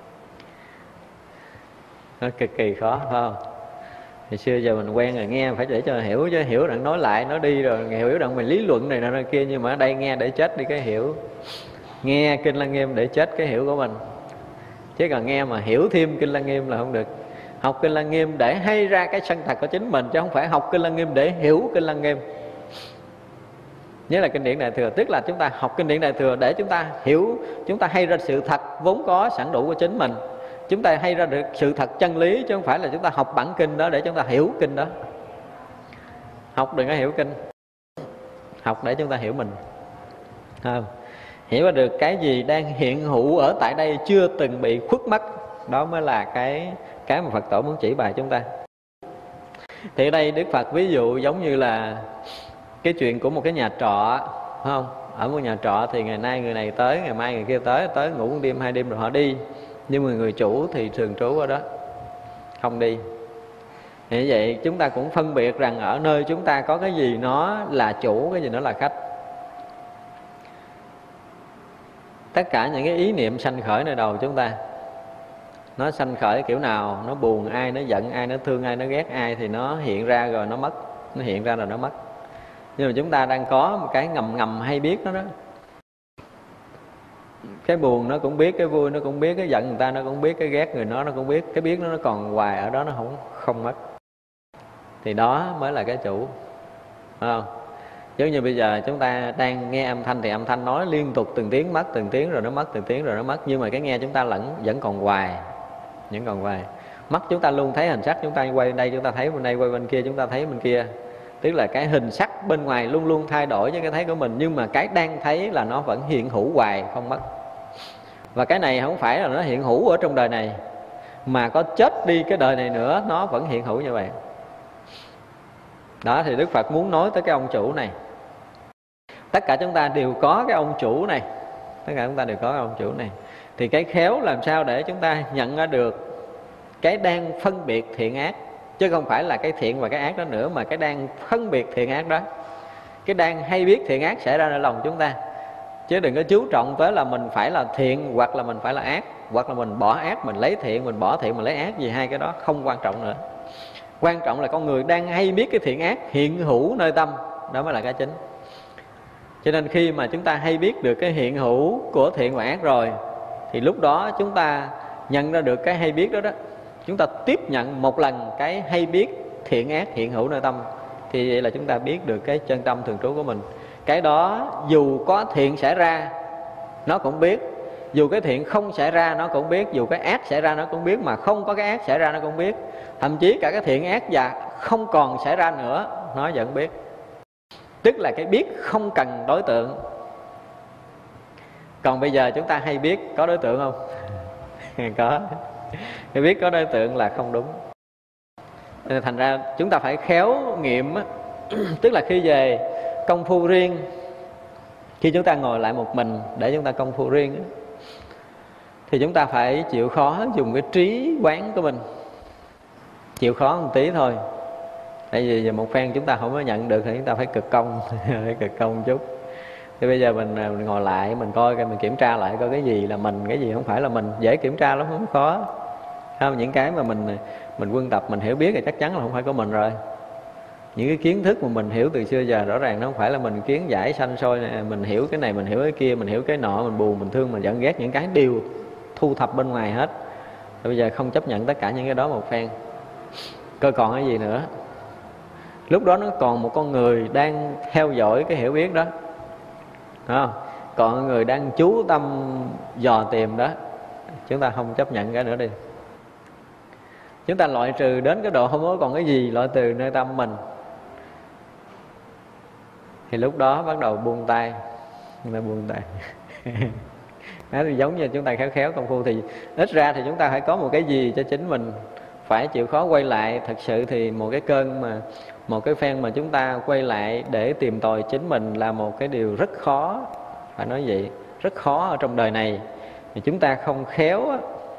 Nó cực kỳ khó, phải không? Hồi xưa giờ mình quen rồi nghe phải để cho hiểu, chứ hiểu đặng nói lại nói đi, rồi hiểu đặng mình lý luận này nọ kia. Nhưng mà ở đây nghe để chết đi cái hiểu, nghe Kinh Lăng Nghiêm để chết cái hiểu của mình, chứ còn nghe mà hiểu thêm Kinh Lăng Nghiêm là không được. Học Kinh Lăng Nghiêm để hay ra cái chân thật của chính mình, chứ không phải học Kinh Lăng Nghiêm để hiểu Kinh Lăng Nghiêm. Nhớ là kinh điển Đại Thừa, tức là chúng ta học kinh điển Đại Thừa để chúng ta hiểu, chúng ta hay ra sự thật vốn có sẵn đủ của chính mình. Chúng ta hay ra được sự thật chân lý, chứ không phải là chúng ta học bản kinh đó để chúng ta hiểu kinh đó. Học đừng có hiểu kinh, học để chúng ta hiểu mình. À, hiểu ra được cái gì đang hiện hữu ở tại đây chưa từng bị khuất mất. Đó mới là cái cái mà Phật tổ muốn chỉ bài chúng ta. Thì ở đây Đức Phật ví dụ giống như là cái chuyện của một cái nhà trọ, phải không? Ở một nhà trọ thì ngày nay người này tới, ngày mai người kia tới, tới ngủ một đêm hai đêm rồi họ đi. Nhưng mà người chủ thì thường trú ở đó, không đi. Như vậy chúng ta cũng phân biệt rằng ở nơi chúng ta có cái gì nó là chủ, cái gì nó là khách. Tất cả những cái ý niệm sanh khởi nơi đầu chúng ta, nó sanh khởi kiểu nào, nó buồn ai, nó giận ai, nó thương ai, nó ghét ai thì nó hiện ra rồi nó mất. Nó hiện ra rồi nó mất. Nhưng mà chúng ta đang có một cái ngầm ngầm hay biết đó đó. Cái buồn nó cũng biết, cái vui nó cũng biết, cái giận người ta nó cũng biết, cái ghét người nó nó cũng biết. Cái biết nó, nó còn hoài ở đó, nó không không mất. Thì đó mới là cái chủ, phải không? Giống như bây giờ chúng ta đang nghe âm thanh thì âm thanh nói liên tục từng tiếng, mất từng tiếng rồi nó mất, từng tiếng rồi nó mất. Nhưng mà cái nghe chúng ta lẫn vẫn còn hoài, vẫn còn hoài. Mắt chúng ta luôn thấy hình sắc, chúng ta quay đây chúng ta thấy bên đây, quay bên kia chúng ta thấy bên kia. Tức là cái hình sắc bên ngoài luôn luôn thay đổi với cái thấy của mình, nhưng mà cái đang thấy là nó vẫn hiện hữu hoài, không mất. Và cái này không phải là nó hiện hữu ở trong đời này, mà có chết đi cái đời này nữa nó vẫn hiện hữu như vậy. Đó thì Đức Phật muốn nói tới cái ông chủ này. Tất cả chúng ta đều có cái ông chủ này, tất cả chúng ta đều có cái ông chủ này. Thì cái khéo làm sao để chúng ta nhận ra được cái đang phân biệt thiện ác, chứ không phải là cái thiện và cái ác đó nữa, mà cái đang phân biệt thiện ác đó. Cái đang hay biết thiện ác xảy raในlòng chúng ta. Chứ đừng có chú trọng tới là mình phải là thiện hoặc là mình phải là ác, hoặc là mình bỏ ác mình lấy thiện, mình bỏ thiện mình lấy ác gì. Hai cái đó không quan trọng nữa. Quan trọng là con người đang hay biết cái thiện ác hiện hữu nơi tâm, đó mới là cái chính. Cho nên khi mà chúng ta hay biết được cái hiện hữu của thiện và ác rồi, thì lúc đó chúng ta nhận ra được cái hay biết đó đó, chúng ta tiếp nhận một lần cái hay biết thiện ác hiện hữu nơi tâm, thì vậy là chúng ta biết được cái chân tâm thường trú của mình. Cái đó dù có thiện xảy ra nó cũng biết, dù cái thiện không xảy ra nó cũng biết, dù cái ác xảy ra nó cũng biết, mà không có cái ác xảy ra nó cũng biết. Thậm chí cả cái thiện ác và không còn xảy ra nữa nó vẫn biết. Tức là cái biết không cần đối tượng. Còn bây giờ chúng ta hay biết có đối tượng không? Có. Cái biết có đối tượng là không đúng. Nên thành ra chúng ta phải khéo nghiệm Tức là khi về công phu riêng, khi chúng ta ngồi lại một mình để chúng ta công phu riêng á, thì chúng ta phải chịu khó dùng cái trí quán của mình. Chịu khó một tí thôi. Tại vì giờ một phen chúng ta không có nhận được thì chúng ta phải cực công. Phải cực công một chút. Thì bây giờ mình, mình ngồi lại, mình coi, mình kiểm tra lại coi cái gì là mình, cái gì không phải là mình. Dễ kiểm tra lắm, không khó. Không, những cái mà mình mình quân tập, mình hiểu biết thì chắc chắn là không phải của mình rồi. Những cái kiến thức mà mình hiểu từ xưa giờ rõ ràng nó không phải là mình kiến giải sanh sôi này. Mình hiểu cái này, mình hiểu cái kia, mình hiểu cái nọ, mình buồn, mình thương, mình giận ghét, những cái đều thu thập bên ngoài hết. Bây giờ không chấp nhận tất cả những cái đó một phen. Coi còn cái gì nữa. Lúc đó nó còn một con người đang theo dõi cái hiểu biết đó, đúng không? Còn người đang chú tâm dò tìm đó. Chúng ta không chấp nhận cái nữa đi. Chúng ta loại trừ đến cái độ không có còn cái gì loại trừ nơi tâm mình, thì lúc đó bắt đầu buông tay. Chúng ta buông tay. Đó thì giống như chúng ta khéo khéo công phu, thì ít ra thì chúng ta phải có một cái gì cho chính mình. Phải chịu khó quay lại. Thật sự thì một cái cơn mà một cái phen mà chúng ta quay lại để tìm tòi chính mình là một cái điều rất khó. Phải nói vậy, rất khó ở trong đời này. Thì chúng ta không khéo á,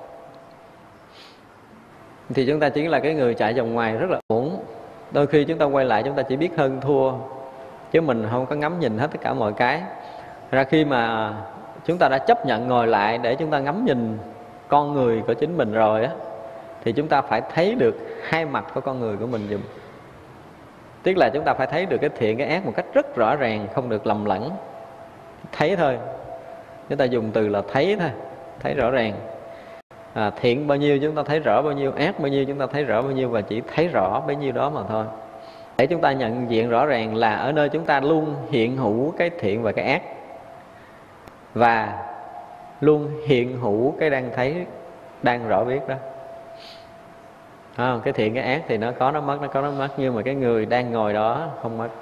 thì chúng ta chỉ là cái người chạy vòng ngoài rất là uổng. Đôi khi chúng ta quay lại chúng ta chỉ biết hơn thua, chứ mình không có ngắm nhìn hết tất cả mọi cái. Ra khi mà chúng ta đã chấp nhận ngồi lại để chúng ta ngắm nhìn con người của chính mình rồi á, thì chúng ta phải thấy được hai mặt của con người của mình dùm. Tức là chúng ta phải thấy được cái thiện cái ác một cách rất rõ ràng, không được lầm lẫn. Thấy thôi. Chúng ta dùng từ là thấy thôi, thấy rõ ràng. À, thiện bao nhiêu chúng ta thấy rõ bao nhiêu, ác bao nhiêu chúng ta thấy rõ bao nhiêu, và chỉ thấy rõ bấy nhiêu đó mà thôi. Để chúng ta nhận diện rõ ràng là ở nơi chúng ta luôn hiện hữu cái thiện và cái ác, và luôn hiện hữu cái đang thấy, đang rõ biết đó. À, cái thiện cái ác thì nó có nó mất, nó có nó mất, nhưng mà cái người đang ngồi đó không mất.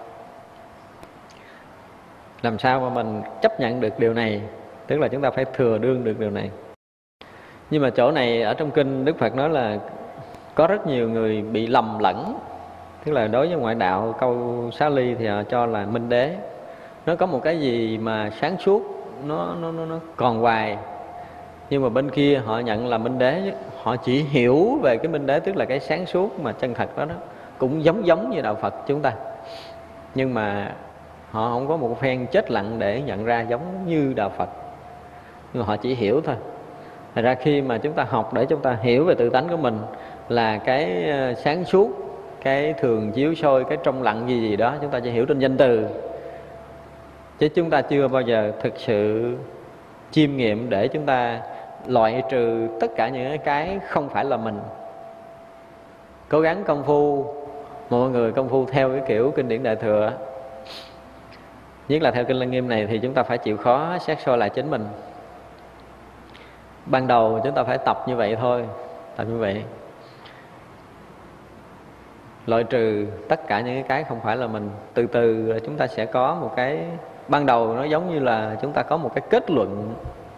Làm sao mà mình chấp nhận được điều này? Tức là chúng ta phải thừa đương được điều này. Nhưng mà chỗ này ở trong kinh Đức Phật nói là có rất nhiều người bị lầm lẫn. Tức là đối với ngoại đạo câu Xá Ly thì họ cho là minh đế. Nó có một cái gì mà sáng suốt, nó, nó, nó, nó còn hoài. Nhưng mà bên kia họ nhận là minh đế, họ chỉ hiểu về cái minh đế, tức là cái sáng suốt mà chân thật đó, đó cũng giống giống như đạo Phật chúng ta. Nhưng mà họ không có một phen chết lặng để nhận ra giống như đạo Phật, nhưng mà họ chỉ hiểu thôi. Thật ra khi mà chúng ta học để chúng ta hiểu về tự tánh của mình là cái sáng suốt, cái thường chiếu soi, cái trong lặng gì gì đó, chúng ta chỉ hiểu trên danh từ, chứ chúng ta chưa bao giờ thực sự chiêm nghiệm để chúng ta loại trừ tất cả những cái không phải là mình. Cố gắng công phu, mọi người công phu theo cái kiểu kinh điển Đại Thừa, nhất là theo kinh Lăng Nghiêm này, thì chúng ta phải chịu khó xét soi lại chính mình. Ban đầu chúng ta phải tập như vậy thôi, tập như vậy, loại trừ tất cả những cái không phải là mình. Từ từ chúng ta sẽ có một cái, ban đầu nó giống như là chúng ta có một cái kết luận,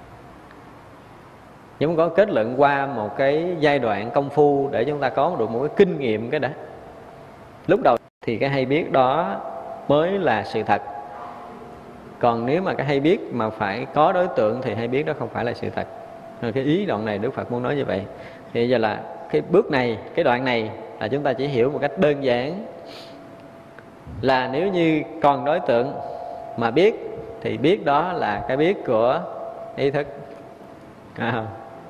giống có kết luận qua một cái giai đoạn công phu để chúng ta có được một cái kinh nghiệm cái đã. Lúc đầu thì cái hay biết đó mới là sự thật. Còn nếu mà cái hay biết mà phải có đối tượng thì hay biết đó không phải là sự thật. Rồi cái ý đoạn này Đức Phật muốn nói như vậy. Thì giờ là cái bước này, cái đoạn này là chúng ta chỉ hiểu một cách đơn giản là nếu như còn đối tượng mà biết thì biết đó là cái biết của ý thức. À,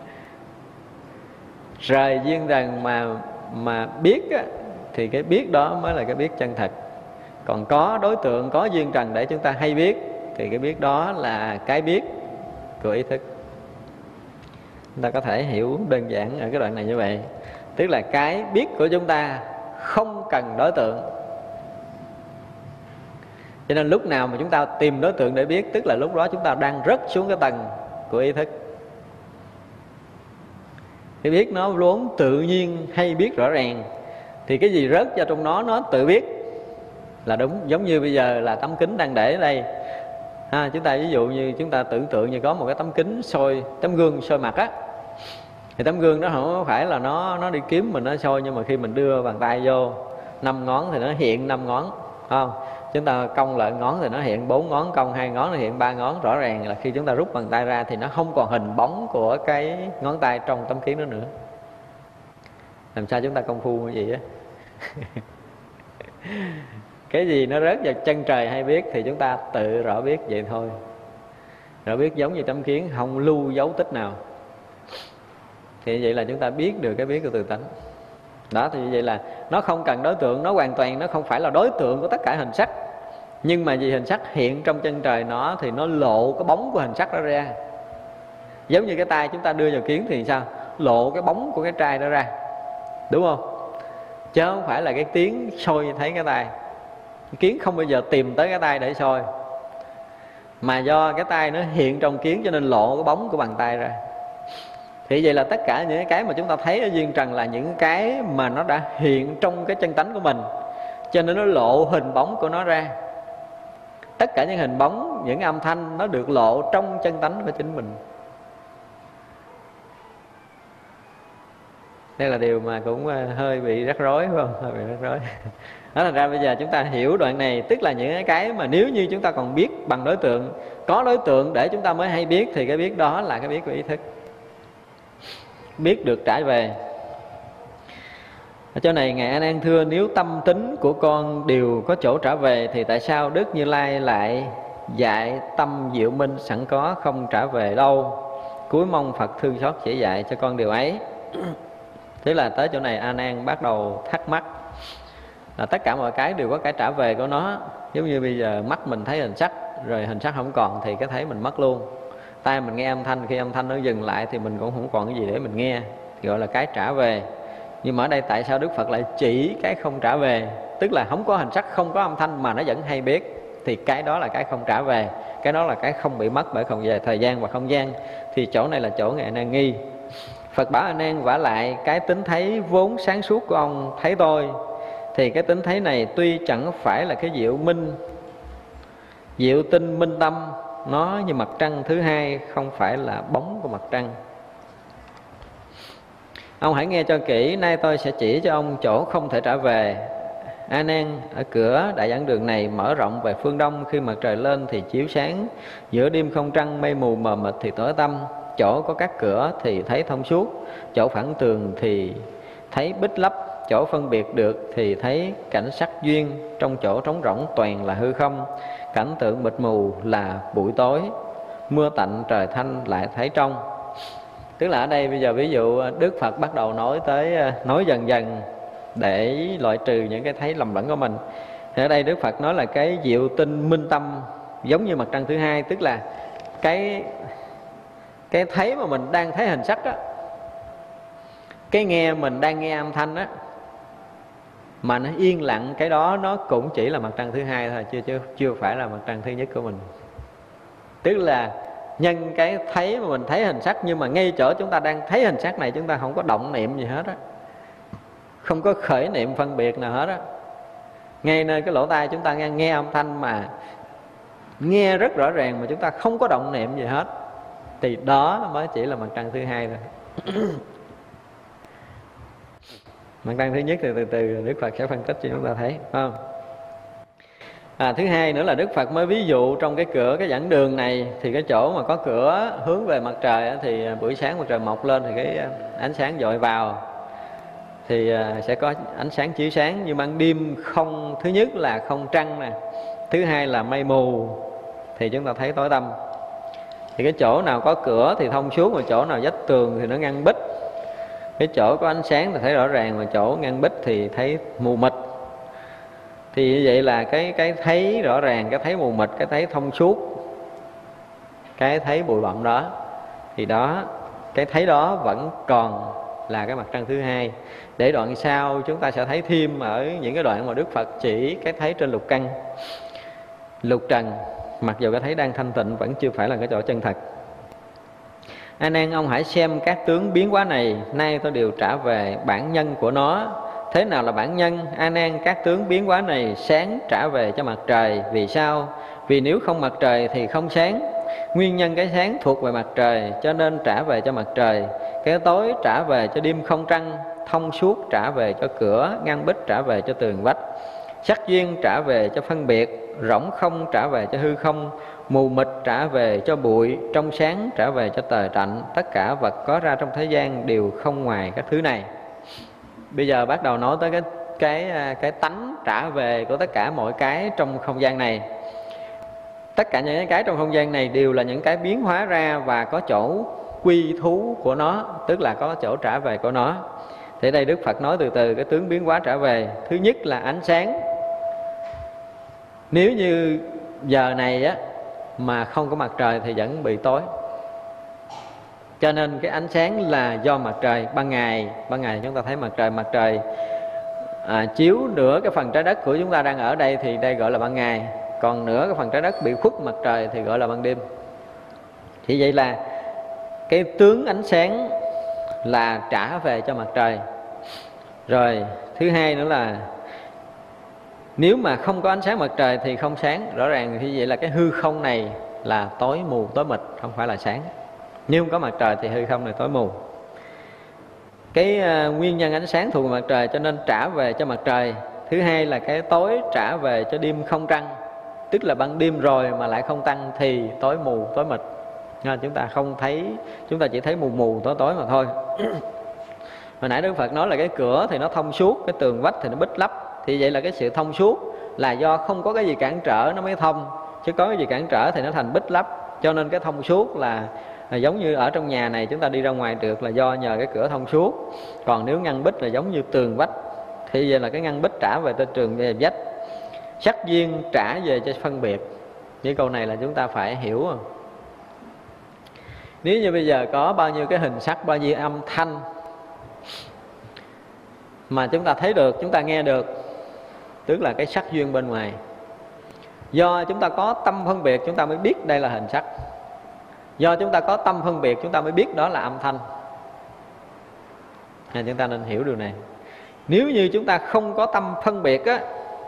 rời duyên trần mà mà biết á, thì cái biết đó mới là cái biết chân thật. Còn có đối tượng, có duyên trần để chúng ta hay biết thì cái biết đó là cái biết của ý thức. Chúng ta có thể hiểu đơn giản ở cái đoạn này như vậy. Tức là cái biết của chúng ta không cần đối tượng. Cho nên lúc nào mà chúng ta tìm đối tượng để biết, tức là lúc đó chúng ta đang rớt xuống cái tầng của ý thức. Cái biết nó vốn tự nhiên hay biết rõ ràng, thì cái gì rớt vào trong nó nó tự biết là đúng. Giống như bây giờ là tấm kính đang để ở đây ha, chúng ta ví dụ như chúng ta tưởng tượng như có một cái tấm kính soi, tấm gương soi mặt á, thì tấm gương đó không phải là nó nó đi kiếm mình nó soi, nhưng mà khi mình đưa bàn tay vô năm ngón thì nó hiện năm ngón. không? Chúng ta cong lại ngón thì nó hiện bốn ngón, cong hai ngón nó hiện ba ngón. Rõ ràng là khi chúng ta rút bàn tay ra thì nó không còn hình bóng của cái ngón tay trong tấm kiến đó nữa. Làm sao chúng ta công phu như vậy á? Cái gì nó rớt vào chân trời hay biết thì chúng ta tự rõ biết vậy thôi. Rõ biết giống như tấm kiến, không lưu dấu tích nào. Thì vậy là chúng ta biết được cái biết của tự tánh. Đó, thì vậy là nó không cần đối tượng, nó hoàn toàn nó không phải là đối tượng của tất cả hình sắc. Nhưng mà vì hình sắc hiện trong chân trời nó thì nó lộ cái bóng của hình sắc đó ra. Giống như cái tay chúng ta đưa vào kiến thì sao? Lộ cái bóng của cái trai đó ra, đúng không? Chứ không phải là cái tiếng soi thấy cái tay. Kiến không bao giờ tìm tới cái tay để soi, mà do cái tay nó hiện trong kiến cho nên lộ cái bóng của bàn tay ra. Thì vậy là tất cả những cái mà chúng ta thấy ở duyên trần là những cái mà nó đã hiện trong cái chân tánh của mình, cho nên nó lộ hình bóng của nó ra. Tất cả những hình bóng, những âm thanh nó được lộ trong chân tánh của chính mình. Đây là điều mà cũng hơi bị rắc rối, phải không? Hơi bị rắc rối. Đó là ra bây giờ chúng ta hiểu đoạn này, tức là những cái mà nếu như chúng ta còn biết bằng đối tượng, có đối tượng để chúng ta mới hay biết, thì cái biết đó là cái biết của ý thức. Biết được trả về. Ở chỗ này Ngài A Nan thưa, nếu tâm tính của con đều có chỗ trả về thì tại sao Đức Như Lai lại dạy tâm diệu minh sẵn có không trả về đâu? Cuối mong Phật thương xót chỉ dạy cho con điều ấy. Tức là tới chỗ này A Nan bắt đầu thắc mắc là tất cả mọi cái đều có cái trả về của nó. Giống như bây giờ mắt mình thấy hình sắc, rồi hình sắc không còn thì cái thấy mình mất luôn. Tai mình nghe âm thanh, khi âm thanh nó dừng lại thì mình cũng không còn cái gì để mình nghe, thì gọi là cái trả về. Nhưng mà ở đây tại sao Đức Phật lại chỉ cái không trả về? Tức là không có hình sắc, không có âm thanh mà nó vẫn hay biết, thì cái đó là cái không trả về. Cái đó là cái không bị mất bởi không về thời gian và không gian. Thì chỗ này là chỗ Ngài A Nan nghi. Phật bảo A Nan, vả lại cái tính thấy vốn sáng suốt của ông thấy tôi, thì cái tính thấy này tuy chẳng phải là cái diệu minh, diệu tinh minh tâm, nó như mặt trăng thứ hai, không phải là bóng của mặt trăng. Ông hãy nghe cho kỹ, nay tôi sẽ chỉ cho ông chỗ không thể trả về. A Nan, ở cửa đại giảng đường này mở rộng về phương đông, khi mặt trời lên thì chiếu sáng, giữa đêm không trăng mây mù mờ mịt thì tối tăm. Chỗ có các cửa thì thấy thông suốt, chỗ phẳng tường thì thấy bích lấp, chỗ phân biệt được thì thấy cảnh sắc duyên, trong chỗ trống rỗng toàn là hư không. Cảnh tượng mịt mù là buổi tối, mưa tạnh trời thanh lại thấy trong. Tức là ở đây bây giờ ví dụ Đức Phật bắt đầu nói tới, nói dần dần để loại trừ những cái thấy lầm lẫn của mình. Thì ở đây Đức Phật nói là cái diệu tinh minh tâm giống như mặt trăng thứ hai, tức là cái cái thấy mà mình đang thấy hình sắc á, cái nghe mình đang nghe âm thanh á, mà nó yên lặng, cái đó nó cũng chỉ là mặt trăng thứ hai thôi, chưa chưa chưa phải là mặt trăng thứ nhất của mình. Tức là nhân cái thấy mà mình thấy hình sắc, nhưng mà ngay chỗ chúng ta đang thấy hình sắc này, chúng ta không có động niệm gì hết á, không có khởi niệm phân biệt nào hết á. Ngay nơi cái lỗ tai chúng ta nghe, nghe âm thanh mà nghe rất rõ ràng mà chúng ta không có động niệm gì hết, thì đó mới chỉ là mặt trăng thứ hai thôi. Mặt trăng thứ nhất thì từ từ Đức Phật sẽ phân tích cho chúng ta thấy, phải không? À, thứ hai nữa là Đức Phật mới ví dụ trong cái cửa, cái giảng đường này, thì cái chỗ mà có cửa hướng về mặt trời thì buổi sáng mặt trời mọc lên thì cái ánh sáng dội vào thì sẽ có ánh sáng chiếu sáng. Nhưng ban đêm không, thứ nhất là không trăng nè, thứ hai là mây mù thì chúng ta thấy tối tăm. Thì cái chỗ nào có cửa thì thông suốt, mà chỗ nào vách tường thì nó ngăn bích. Cái chỗ có ánh sáng thì thấy rõ ràng, mà chỗ ngăn bích thì thấy mù mịt. Thì như vậy là cái cái thấy rõ ràng, cái thấy mù mịt, cái thấy thông suốt, cái thấy bụi bặm đó, thì đó, cái thấy đó vẫn còn là cái mặt trăng thứ hai. Để đoạn sau chúng ta sẽ thấy thêm ở những cái đoạn mà Đức Phật chỉ cái thấy trên lục căn, lục trần, mặc dù cái thấy đang thanh tịnh vẫn chưa phải là cái chỗ chân thật. A Nan, ông hãy xem các tướng biến hóa này, nay tôi đều trả về bản nhân của nó. Thế nào là bản nhân? A Nan, các tướng biến hóa này sáng trả về cho mặt trời. Vì sao? Vì nếu không mặt trời thì không sáng. Nguyên nhân cái sáng thuộc về mặt trời, cho nên trả về cho mặt trời. Cái tối trả về cho đêm không trăng, thông suốt trả về cho cửa, ngăn bích trả về cho tường vách. sắc duyên trả về cho phân biệt, rỗng không trả về cho hư không, mù mịt trả về cho bụi, trong sáng trả về cho tờ tạnh. Tất cả vật có ra trong thế gian đều không ngoài các thứ này. Bây giờ bắt đầu nói tới cái cái cái tánh trả về của tất cả mọi cái trong không gian này. Tất cả những cái trong không gian này đều là những cái biến hóa ra và có chỗ quy thú của nó, tức là có chỗ trả về của nó. Thì đây Đức Phật nói từ từ cái tướng biến hóa trả về. Thứ nhất là ánh sáng. Nếu như giờ này á mà không có mặt trời thì vẫn bị tối. Cho nên cái ánh sáng là do mặt trời. Ban ngày, ban ngày chúng ta thấy mặt trời, mặt trời à, chiếu nửa cái phần trái đất của chúng ta đang ở đây thì đây gọi là ban ngày. Còn nửa cái phần trái đất bị khuất mặt trời thì gọi là ban đêm. Thì vậy là cái tướng ánh sáng là trả về cho mặt trời. Rồi thứ hai nữa là nếu mà không có ánh sáng mặt trời thì không sáng. Rõ ràng thì vậy là cái hư không này là tối mù tối mịt, không phải là sáng. Nếu không có mặt trời thì hư không này tối mù. Cái uh, nguyên nhân ánh sáng thuộc về mặt trời cho nên trả về cho mặt trời. Thứ hai là cái tối trả về cho đêm không trăng. Tức là ban đêm rồi mà lại không tăng thì tối mù tối mịt. Nên chúng ta không thấy, chúng ta chỉ thấy mù mù tối tối mà thôi. Hồi nãy Đức Phật nói là cái cửa thì nó thông suốt, cái tường vách thì nó bích lấp. Thì vậy là cái sự thông suốt là do không có cái gì cản trở nó mới thông. Chứ có cái gì cản trở thì nó thành bích lấp. Cho nên cái thông suốt là, là giống như ở trong nhà này chúng ta đi ra ngoài được là do nhờ cái cửa thông suốt. Còn nếu ngăn bích là giống như tường vách. Thì vậy là cái ngăn bích trả về tới trường về vách. Sắc duyên trả về cho phân biệt. Những câu này là chúng ta phải hiểu. Nếu như bây giờ có bao nhiêu cái hình sắc, bao nhiêu âm thanh mà chúng ta thấy được, chúng ta nghe được, tức là cái sắc duyên bên ngoài. Do chúng ta có tâm phân biệt chúng ta mới biết đây là hình sắc. Do chúng ta có tâm phân biệt chúng ta mới biết đó là âm thanh. Nên chúng ta nên hiểu điều này. Nếu như chúng ta không có tâm phân biệt á,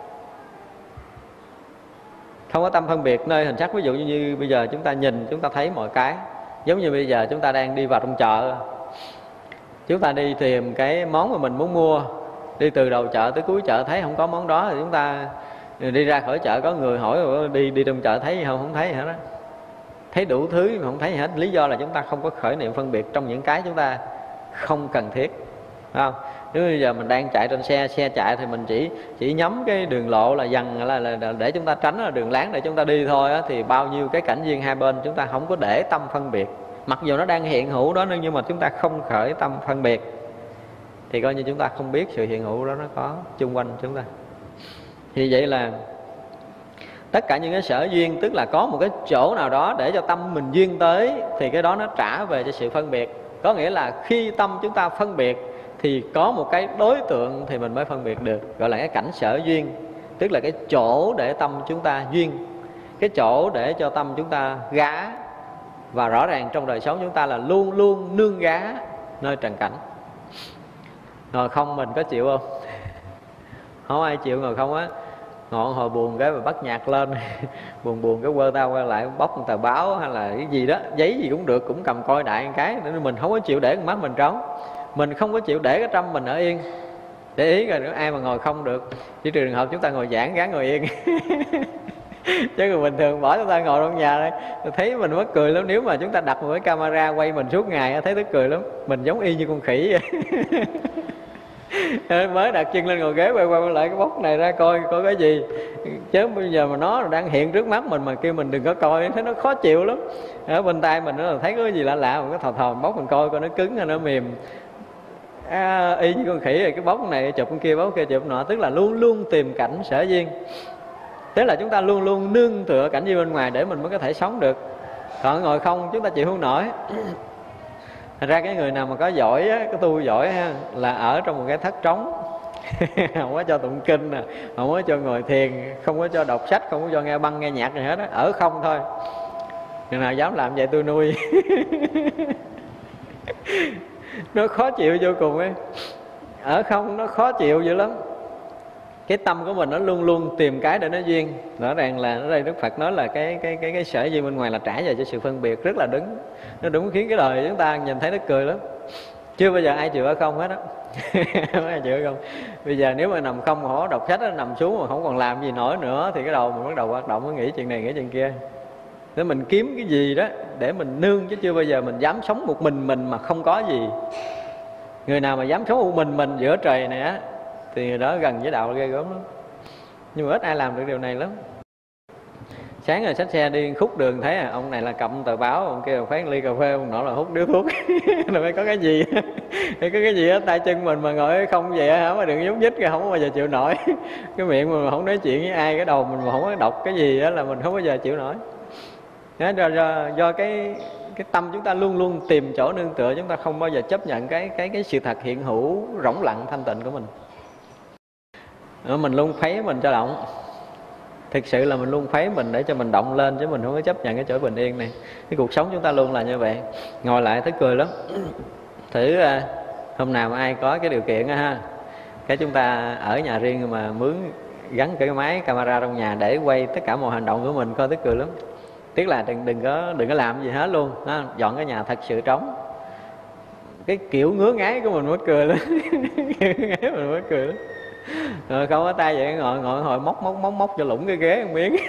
không có tâm phân biệt nơi hình sắc, ví dụ như bây giờ chúng ta nhìn, chúng ta thấy mọi cái. Giống như bây giờ chúng ta đang đi vào trong chợ, chúng ta đi tìm cái món mà mình muốn mua, đi từ đầu chợ tới cuối chợ thấy không có món đó thì chúng ta đi ra khỏi chợ, có người hỏi đi đi trong chợ thấy gì không? Không thấy gì hết đó. Thấy đủ thứ mà không thấy gì hết. Lý do là chúng ta không có khởi niệm phân biệt trong những cái chúng ta không cần thiết, phải không? Nếu bây giờ mình đang chạy trên xe, xe chạy thì mình chỉ chỉ nhắm cái đường lộ là dần là, là, là để chúng ta tránh là đường láng để chúng ta đi thôi á, thì bao nhiêu cái cảnh duyên hai bên chúng ta không có để tâm phân biệt. Mặc dù nó đang hiện hữu đó nhưng mà chúng ta không khởi tâm phân biệt thì coi như chúng ta không biết sự hiện hữu đó nó có chung quanh chúng ta. Thì vậy là tất cả những cái sở duyên, tức là có một cái chỗ nào đó để cho tâm mình duyên tới thì cái đó nó trả về cho sự phân biệt. Có nghĩa là khi tâm chúng ta phân biệt thì có một cái đối tượng thì mình mới phân biệt được, gọi là cái cảnh sở duyên. Tức là cái chỗ để tâm chúng ta duyên, cái chỗ để cho tâm chúng ta gá. Và rõ ràng trong đời sống chúng ta là luôn luôn nương gá nơi trần cảnh. Ngồi không mình có chịu không? Không ai chịu ngồi không á. Ngồi hồi buồn cái mà bắt nhạc lên buồn buồn cái quơ tao quay lại bóc một tờ báo hay là cái gì đó, giấy gì cũng được, cũng cầm coi đại một cái. Nên mình không có chịu để con mắt mình trống, mình không có chịu để cái tâm mình ở yên. Để ý rồi nữa, ai mà ngồi không được. Chỉ trừ trường hợp chúng ta ngồi giảng gắn ngồi yên chứ người bình thường bỏ chúng ta ngồi trong nhà đây, thấy mình mất cười lắm. Nếu mà chúng ta đặt một cái camera quay mình suốt ngày thấy tức cười lắm. Mình giống y như con khỉ vậy mới đặt chân lên ngồi ghế quay quay lại cái bóc này ra coi coi cái gì. Chứ bây giờ mà nó đang hiện trước mắt mình mà kêu mình đừng có coi, thấy nó khó chịu lắm. Ở bên tay mình nó thấy có cái gì lạ lạ, mình có thò thò bóc mình coi coi nó cứng hay nó mềm. À, y như con khỉ rồi, cái bóc này chụp con kia, bóc kia chụp nọ. Tức là luôn luôn tìm cảnh sở duyên. Tức là chúng ta luôn luôn nương tựa cảnh duyên bên ngoài để mình mới có thể sống được. Còn ngồi không chúng ta chịu không nổi. Thật ra cái người nào mà có giỏi á, có tu giỏi ha, là ở trong một cái thất trống không có cho tụng kinh nè, không có cho ngồi thiền, không có cho đọc sách, không có cho nghe băng nghe nhạc gì hết á, ở không thôi. Người nào dám làm vậy tôi nuôi nó khó chịu vô cùng ấy. Ở không nó khó chịu dữ lắm. Cái tâm của mình nó luôn luôn tìm cái để nó duyên. Rõ ràng là ở đây Đức Phật nói là cái cái cái cái sở duyên bên ngoài là trả về cho sự phân biệt, rất là đúng. Nó đúng khiến cái đời chúng ta nhìn thấy nó cười lắm. Chưa bao giờ ai chịu ở không hết á. Không ai chịu ở không. Bây giờ nếu mà nằm không mà không có đọc sách đó, nằm xuống mà không còn làm gì nổi nữa thì cái đầu mình bắt đầu hoạt động, mới nghĩ chuyện này nghĩ chuyện kia. Để mình kiếm cái gì đó để mình nương, chứ chưa bao giờ mình dám sống một mình mình mà không có gì. Người nào mà dám sống một mình mình giữa trời này á thì người đó gần với đạo ghê gớm lắm. Nhưng mà ít ai làm được điều này lắm. Sáng rồi xách xe đi khúc đường thấy à, ông này là cầm tờ báo, ông kia là khoét ly cà phê, ông nọ là hút điếu thuốc. Rồi phải có cái gì phải có cái gì ở tay chân mình mà ngồi không vậy hả, mà đừng nhúc nhích cái không bao giờ chịu nổi. Cái miệng mình mà không nói chuyện với ai, cái đầu mình mà không có đọc cái gì đó là mình không bao giờ chịu nổi. Đó, do, do, do cái cái tâm chúng ta luôn luôn tìm chỗ nương tựa, chúng ta không bao giờ chấp nhận cái cái cái sự thật hiện hữu rỗng lặng thanh tịnh của mình. Đó, mình luôn khuấy mình cho động. Thực sự là mình luôn khuấy mình để cho mình động lên, chứ mình không có chấp nhận cái chỗ bình yên này. Cái cuộc sống chúng ta luôn là như vậy. Ngồi lại thấy cười lắm. Thử uh, hôm nào mà ai có cái điều kiện á ha, cái chúng ta ở nhà riêng mà mướn gắn cái máy camera trong nhà để quay tất cả mọi hành động của mình, coi tức cười lắm. Tiếc là đừng đừng có đừng có làm gì hết luôn, ha? Dọn cái nhà thật sự trống. Cái kiểu ngứa ngáy của mình mới cười lắm. Kiểu ngứa ngáy mình mới cười lắm. Rồi không có tay vậy, ngồi ngồi hồi móc móc móc móc cho lủng cái ghế một miếng.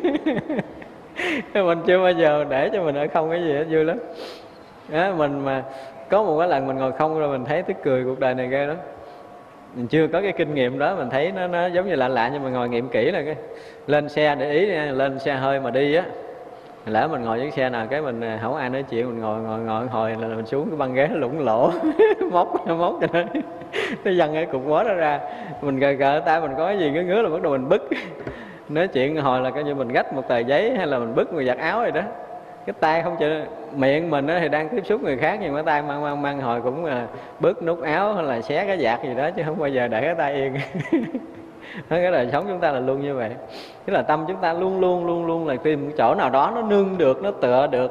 Mình chưa bao giờ để cho mình ở không cái gì hết, vui lắm. Đó, mình mà có một cái lần mình ngồi không rồi mình thấy tức cười cuộc đời này ghê lắm. Mình chưa có cái kinh nghiệm đó, mình thấy nó nó giống như lạ lạ, nhưng mà ngồi nghiệm kỹ là cái lên xe để ý nha, lên xe hơi mà đi á, lỡ mình ngồi với xe nào cái mình không ai nói chuyện, mình ngồi ngồi ngồi hồi là mình xuống cái băng ghế lủng lỗ. Móc móc cho nó nó dằn cái cục mớ đó ra, mình gờ gờ tay mình có cái gì ngứa ngứa là bắt đầu mình bứt. Nói chuyện hồi là coi như mình gách một tờ giấy hay là mình bứt người giặt áo rồi đó. Cái tay không chịu, miệng mình thì đang tiếp xúc người khác, nhưng mà tay mang mang mang hồi cũng là bứt nút áo hay là xé cái vạt gì đó, chứ không bao giờ để cái tay yên. Cái đời sống chúng ta là luôn như vậy. Tức là tâm chúng ta luôn luôn luôn luôn là tìm chỗ nào đó nó nương được, nó tựa được,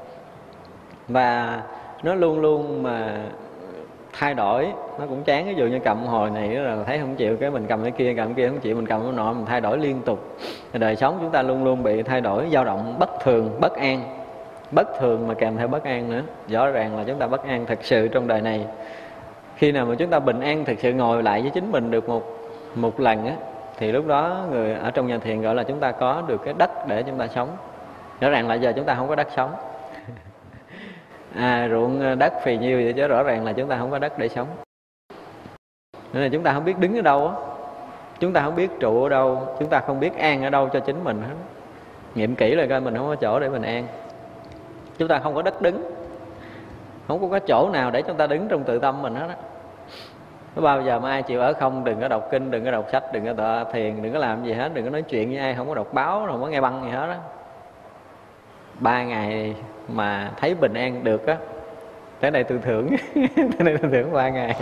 và nó luôn luôn mà thay đổi. Nó cũng chán, ví dụ như cầm hồi này là thấy không chịu, cái mình cầm cái kia, cầm cái kia không chịu, mình cầm cái nọ, mình thay đổi liên tục. Đời sống chúng ta luôn luôn bị thay đổi, dao động, bất thường, bất an. Bất thường mà kèm theo bất an nữa. Rõ ràng là chúng ta bất an thật sự trong đời này. Khi nào mà chúng ta bình an thực sự ngồi lại với chính mình được một một lần á, thì lúc đó người ở trong nhà thiền gọi là chúng ta có được cái đất để chúng ta sống. Rõ ràng là giờ chúng ta không có đất sống. À, ruộng đất phì nhiêu vậy chứ rõ ràng là chúng ta không có đất để sống. Nên là chúng ta không biết đứng ở đâu á, chúng ta không biết trụ ở đâu, chúng ta không biết an ở đâu cho chính mình hết. Nghiệm kỹ rồi coi mình không có chỗ để mình an. Chúng ta không có đất đứng, không có chỗ nào để chúng ta đứng trong tự tâm mình hết á. Có bao giờ mà ai chịu ở không, đừng có đọc kinh, đừng có đọc sách, đừng có tọa thiền, đừng có làm gì hết, đừng có nói chuyện với ai, không có đọc báo, không có nghe băng gì hết á. Ba ngày mà thấy bình an được á, tới đây tôi thưởng. Tới đây tôi thưởng ba ngày.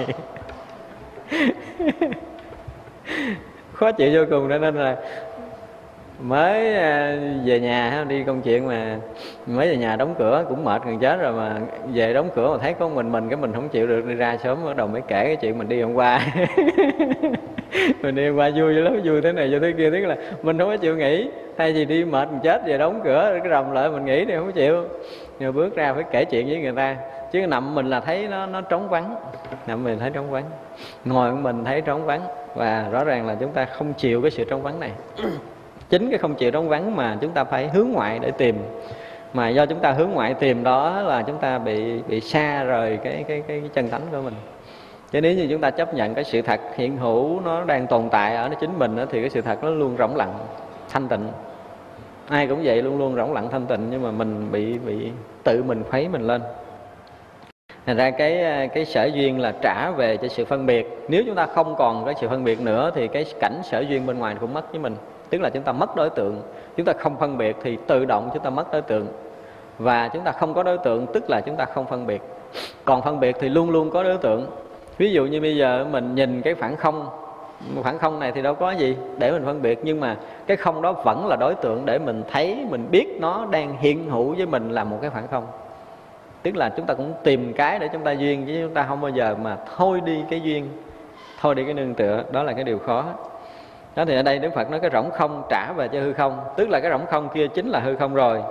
Khó chịu vô cùng, nên là mới về nhà đi công chuyện, mà mới về nhà đóng cửa cũng mệt gần chết rồi, mà về đóng cửa mà thấy có mình mình cái mình không chịu được, đi ra sớm bắt đầu mới kể cái chuyện mình đi hôm qua. Mình đi hôm qua vui lắm, vui thế này vui thế kia, tức là mình không có chịu nghỉ, thay vì đi mệt mình chết về đóng cửa cái rầm lại mình nghỉ thì không có chịu, nhưng bước ra phải kể chuyện với người ta. Chứ nằm mình là thấy nó nó trống vắng, nằm mình thấy trống vắng, ngồi mình thấy trống vắng, và rõ ràng là chúng ta không chịu cái sự trống vắng này. Chính cái không chịu trống vắng mà chúng ta phải hướng ngoại để tìm, mà do chúng ta hướng ngoại tìm đó là chúng ta bị bị xa rời cái cái cái, cái chân tánh của mình. Chứ nếu như chúng ta chấp nhận cái sự thật hiện hữu nó đang tồn tại ở nó chính mình đó, thì cái sự thật nó luôn rỗng lặng thanh tịnh. Ai cũng vậy, luôn luôn rỗng lặng thanh tịnh, nhưng mà mình bị bị tự mình khuấy mình lên. Thành ra cái cái sở duyên là trả về cho sự phân biệt. Nếu chúng ta không còn cái sự phân biệt nữa thì cái cảnh sở duyên bên ngoài cũng mất với mình. Tức là chúng ta mất đối tượng. Chúng ta không phân biệt thì tự động chúng ta mất đối tượng. Và chúng ta không có đối tượng tức là chúng ta không phân biệt. Còn phân biệt thì luôn luôn có đối tượng. Ví dụ như bây giờ mình nhìn cái khoảng không, khoảng không này thì đâu có gì để mình phân biệt, nhưng mà cái không đó vẫn là đối tượng để mình thấy, mình biết nó đang hiện hữu với mình là một cái khoảng không. Tức là chúng ta cũng tìm cái để chúng ta duyên, chứ chúng ta không bao giờ mà thôi đi cái duyên, thôi đi cái nương tựa. Đó là cái điều khó. Đó thì ở đây Đức Phật nói cái rỗng không trả về cho hư không. Tức là cái rỗng không kia chính là hư không rồi.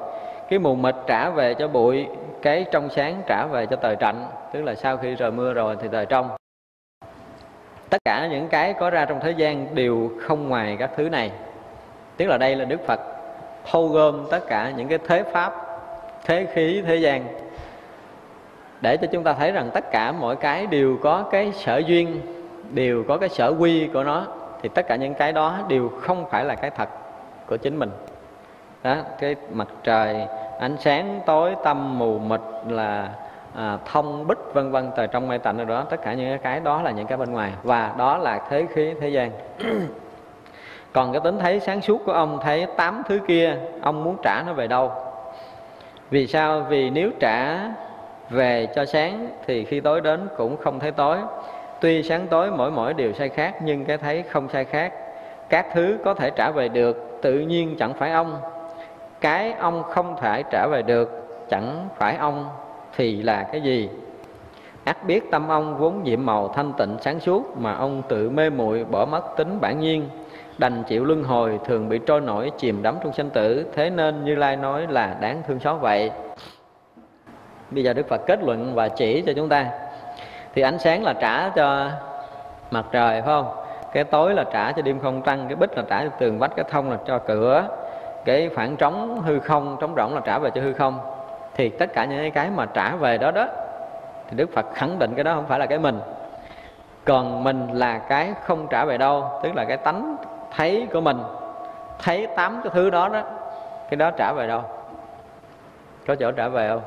cái mù mịt trả về cho bụi, cái trong sáng trả về cho trời trạnh. Tức là sau khi trời mưa rồi thì trời trong. Tất cả những cái có ra trong thế gian đều không ngoài các thứ này. Tức là đây là Đức Phật thâu gom tất cả những cái thế pháp, thế khí thế gian, để cho chúng ta thấy rằng tất cả mọi cái đều có cái sở duyên, đều có cái sở quy của nó. Thì tất cả những cái đó đều không phải là cái thật của chính mình. Đó, cái mặt trời, ánh sáng, tối, tăm, mù mịt, là à, thông bích vân vân, trời trong mây tạnh rồi đó. Tất cả những cái đó là những cái bên ngoài, và đó là thế khí thế gian. Còn cái tính thấy sáng suốt của ông, thấy tám thứ kia, ông muốn trả nó về đâu? Vì sao? Vì nếu trả về cho sáng thì khi tối đến cũng không thấy tối. Tuy sáng tối mỗi mỗi đều sai khác, nhưng cái thấy không sai khác. Các thứ có thể trả về được, tự nhiên chẳng phải ông. Cái ông không thể trả về được, chẳng phải ông thì là cái gì? Ắt biết tâm ông vốn nhiệm màu thanh tịnh sáng suốt, mà ông tự mê muội bỏ mất tính bản nhiên, đành chịu luân hồi, thường bị trôi nổi chìm đắm trong sanh tử. Thế nên Như Lai nói là đáng thương xót vậy. Bây giờ Đức Phật kết luận và chỉ cho chúng ta. Thì ánh sáng là trả cho mặt trời, phải không? Cái tối là trả cho đêm không trăng, cái bích là trả cho tường vách, cái thông là cho cửa, cái khoảng trống hư không, trống rỗng là trả về cho hư không. Thì tất cả những cái mà trả về đó đó, thì Đức Phật khẳng định cái đó không phải là cái mình. Còn mình là cái không trả về đâu, tức là cái tánh thấy của mình, thấy tám cái thứ đó đó, cái đó trả về đâu? Có chỗ trả về không?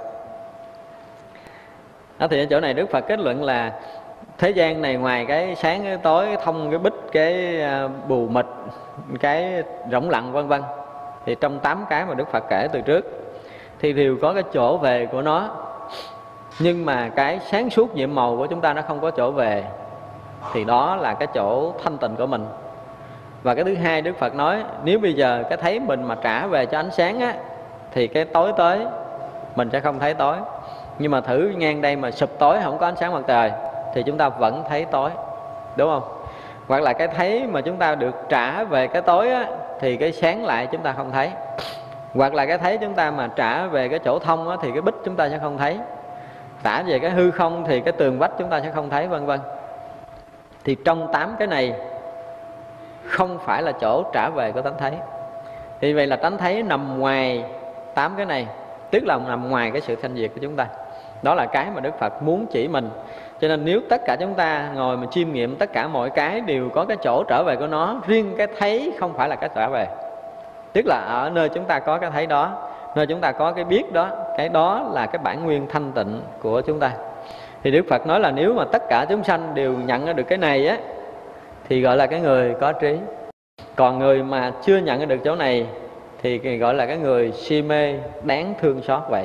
Đó, thì ở chỗ này Đức Phật kết luận là thế gian này ngoài cái sáng cái tối, cái thông cái bích, cái bù mịt, cái rỗng lặng vân vân, thì trong tám cái mà Đức Phật kể từ trước thì đều có cái chỗ về của nó. Nhưng mà cái sáng suốt nhiệm màu của chúng ta nó không có chỗ về, thì đó là cái chỗ thanh tịnh của mình. Và cái thứ hai Đức Phật nói, nếu bây giờ cái thấy mình mà trả về cho ánh sáng á, thì cái tối tới mình sẽ không thấy tối. Nhưng mà thử ngang đây mà sụp tối không có ánh sáng mặt trời thì chúng ta vẫn thấy tối, đúng không? Hoặc là cái thấy mà chúng ta được trả về cái tối á, thì cái sáng lại chúng ta không thấy. Hoặc là cái thấy chúng ta mà trả về cái chỗ thông á, thì cái bích chúng ta sẽ không thấy. Trả về cái hư không thì cái tường vách chúng ta sẽ không thấy, vân vân. Thì trong tám cái này không phải là chỗ trả về của tánh thấy. Thì vậy là tánh thấy nằm ngoài tám cái này, tức là nằm ngoài cái sự thanh diệt của chúng ta. Đó là cái mà Đức Phật muốn chỉ mình. Cho nên nếu tất cả chúng ta ngồi mà chiêm nghiệm tất cả mọi cái đều có cái chỗ trở về của nó, riêng cái thấy không phải là cái trở về. Tức là ở nơi chúng ta có cái thấy đó, nơi chúng ta có cái biết đó, cái đó là cái bản nguyên thanh tịnh của chúng ta. Thì Đức Phật nói là nếu mà tất cả chúng sanh đều nhận được cái này á, thì gọi là cái người có trí. Còn người mà chưa nhận được chỗ này thì gọi là cái người si mê đáng thương xót vậy.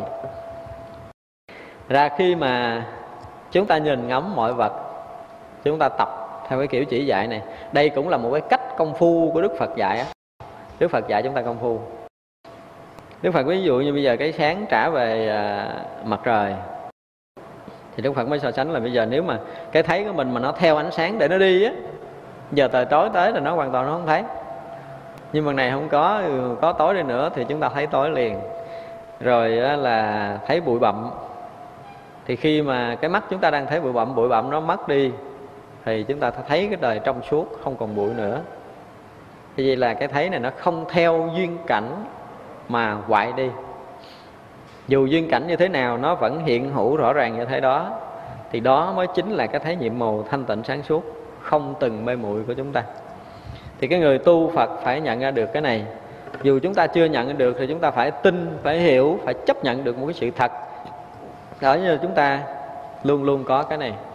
Ra khi mà chúng ta nhìn ngắm mọi vật, chúng ta tập theo cái kiểu chỉ dạy này. Đây cũng là một cái cách công phu của Đức Phật dạy á. Đức Phật dạy chúng ta công phu. Đức Phật ví dụ như bây giờ cái sáng trả về à, mặt trời, thì Đức Phật mới so sánh là bây giờ nếu mà cái thấy của mình mà nó theo ánh sáng để nó đi á, giờ trời tối tới là nó hoàn toàn nó không thấy. Nhưng mà này không có, có tối đi nữa thì chúng ta thấy tối liền. Rồi là thấy bụi bặm, thì khi mà cái mắt chúng ta đang thấy bụi bặm, bụi bặm nó mất đi thì chúng ta thấy cái đời trong suốt, không còn bụi nữa. Thì vậy là cái thấy này nó không theo duyên cảnh mà hoại đi. Dù duyên cảnh như thế nào nó vẫn hiện hữu rõ ràng như thế đó. Thì đó mới chính là cái thấy nhiệm màu thanh tịnh sáng suốt, không từng mê muội của chúng ta. Thì cái người tu Phật phải nhận ra được cái này. Dù chúng ta chưa nhận được thì chúng ta phải tin, phải hiểu, phải chấp nhận được một cái sự thật. Ở như chúng ta luôn luôn có cái này.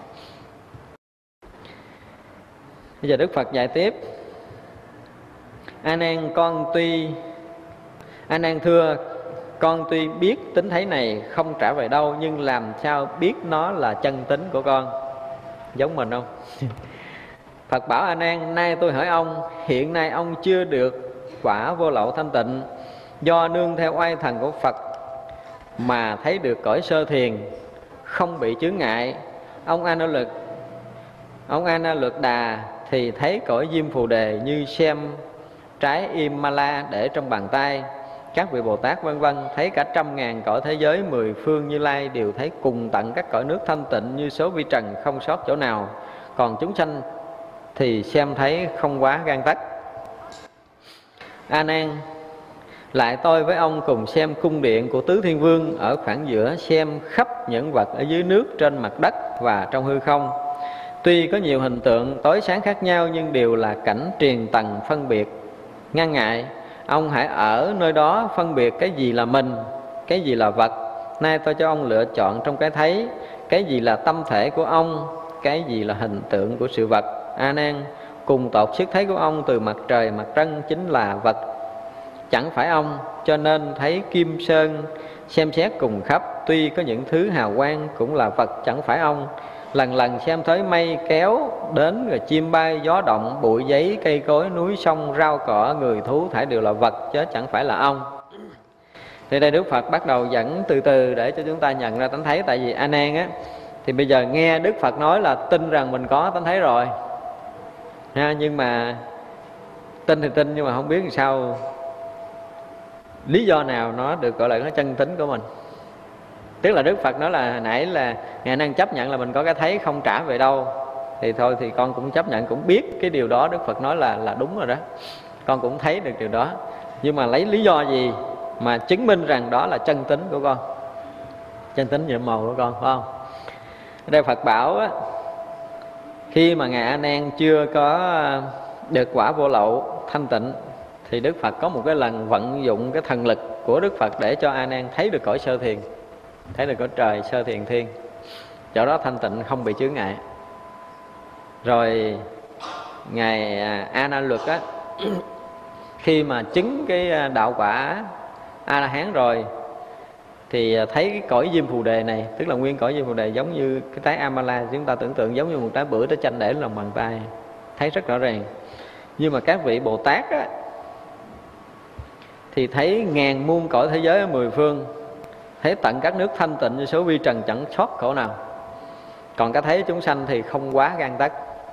Bây giờ Đức Phật dạy tiếp. A Nan, con tuy A Nan thưa, con tuy biết tính thấy này không trả về đâu, nhưng làm sao biết nó là chân tính của con? Giống mình không? Phật bảo A Nan, nay tôi hỏi ông, hiện nay ông chưa được quả vô lậu thanh tịnh, do nương theo oai thần của Phật mà thấy được cõi sơ thiền, không bị chướng ngại. Ông A Na Lực, ông A Na Lực Đà thì thấy cõi Diêm Phù Đề như xem trái im ma la để trong bàn tay. các vị Bồ Tát vân vân, thấy cả trăm ngàn cõi thế giới, mười phương Như Lai đều thấy cùng tận các cõi nước thanh tịnh như số vi trần, không sót chỗ nào. Còn chúng sanh thì xem thấy không quá gan tắc. A Nan, lại tôi với ông cùng xem cung điện của Tứ Thiên Vương ở khoảng giữa, xem khắp những vật ở dưới nước, trên mặt đất và trong hư không. Tuy có nhiều hình tượng tối sáng khác nhau, nhưng đều là cảnh triền tầng phân biệt ngăn ngại. Ông hãy ở nơi đó phân biệt cái gì là mình, cái gì là vật. Nay tôi cho ông lựa chọn trong cái thấy, cái gì là tâm thể của ông, cái gì là hình tượng của sự vật. A Nan, cùng tột sức thấy của ông từ mặt trời mặt trăng chính là vật, chẳng phải ông, cho nên thấy kim sơn xem xét cùng khắp. Tuy có những thứ hào quang cũng là vật, chẳng phải ông. Lần lần xem tới mây kéo đến, rồi chim bay gió động, bụi giấy cây cối núi sông rau cỏ người thú thảy đều là vật, chứ chẳng phải là ông. Thì đây Đức Phật bắt đầu dẫn từ từ để cho chúng ta nhận ra tánh thấy. Tại vì A Nan á, thì bây giờ nghe Đức Phật nói là tin rằng mình có tánh thấy rồi ha, nhưng mà tin thì tin, nhưng mà không biết làm sao, lý do nào nó được gọi là cái chân tính của mình. Tức là Đức Phật nói là hồi nãy là Ngài năng chấp nhận là mình có cái thấy không trả về đâu, thì thôi thì con cũng chấp nhận, cũng biết cái điều đó Đức Phật nói là là đúng rồi đó, con cũng thấy được điều đó. Nhưng mà lấy lý do gì mà chứng minh rằng đó là chân tính của con, chân tính nhiệm màu của con, phải không? Ở đây Phật bảo á, khi mà Ngài A Nan chưa có được quả vô lậu thanh tịnh, thì Đức Phật có một cái lần vận dụng cái thần lực của Đức Phật để cho A Nan thấy được cõi sơ thiền, thấy được cõi trời sơ thiền thiên, chỗ đó thanh tịnh không bị chướng ngại. Rồi Ngài A Na Luật á, khi mà chứng cái đạo quả A La Hán rồi, thì thấy cái cõi Diêm Phù Đề này, tức là nguyên cõi Diêm Phù Đề giống như cái trái Amala, chúng ta tưởng tượng giống như một trái bưởi trái chanh để lòng bàn tay, thấy rất rõ ràng. Nhưng mà các vị Bồ Tát á, thì thấy ngàn muôn cõi thế giới ở mười phương, thấy tận các nước thanh tịnh như số vi trần, chẳng sót khổ nào. Còn cái thấy chúng sanh thì không quá gan tắc.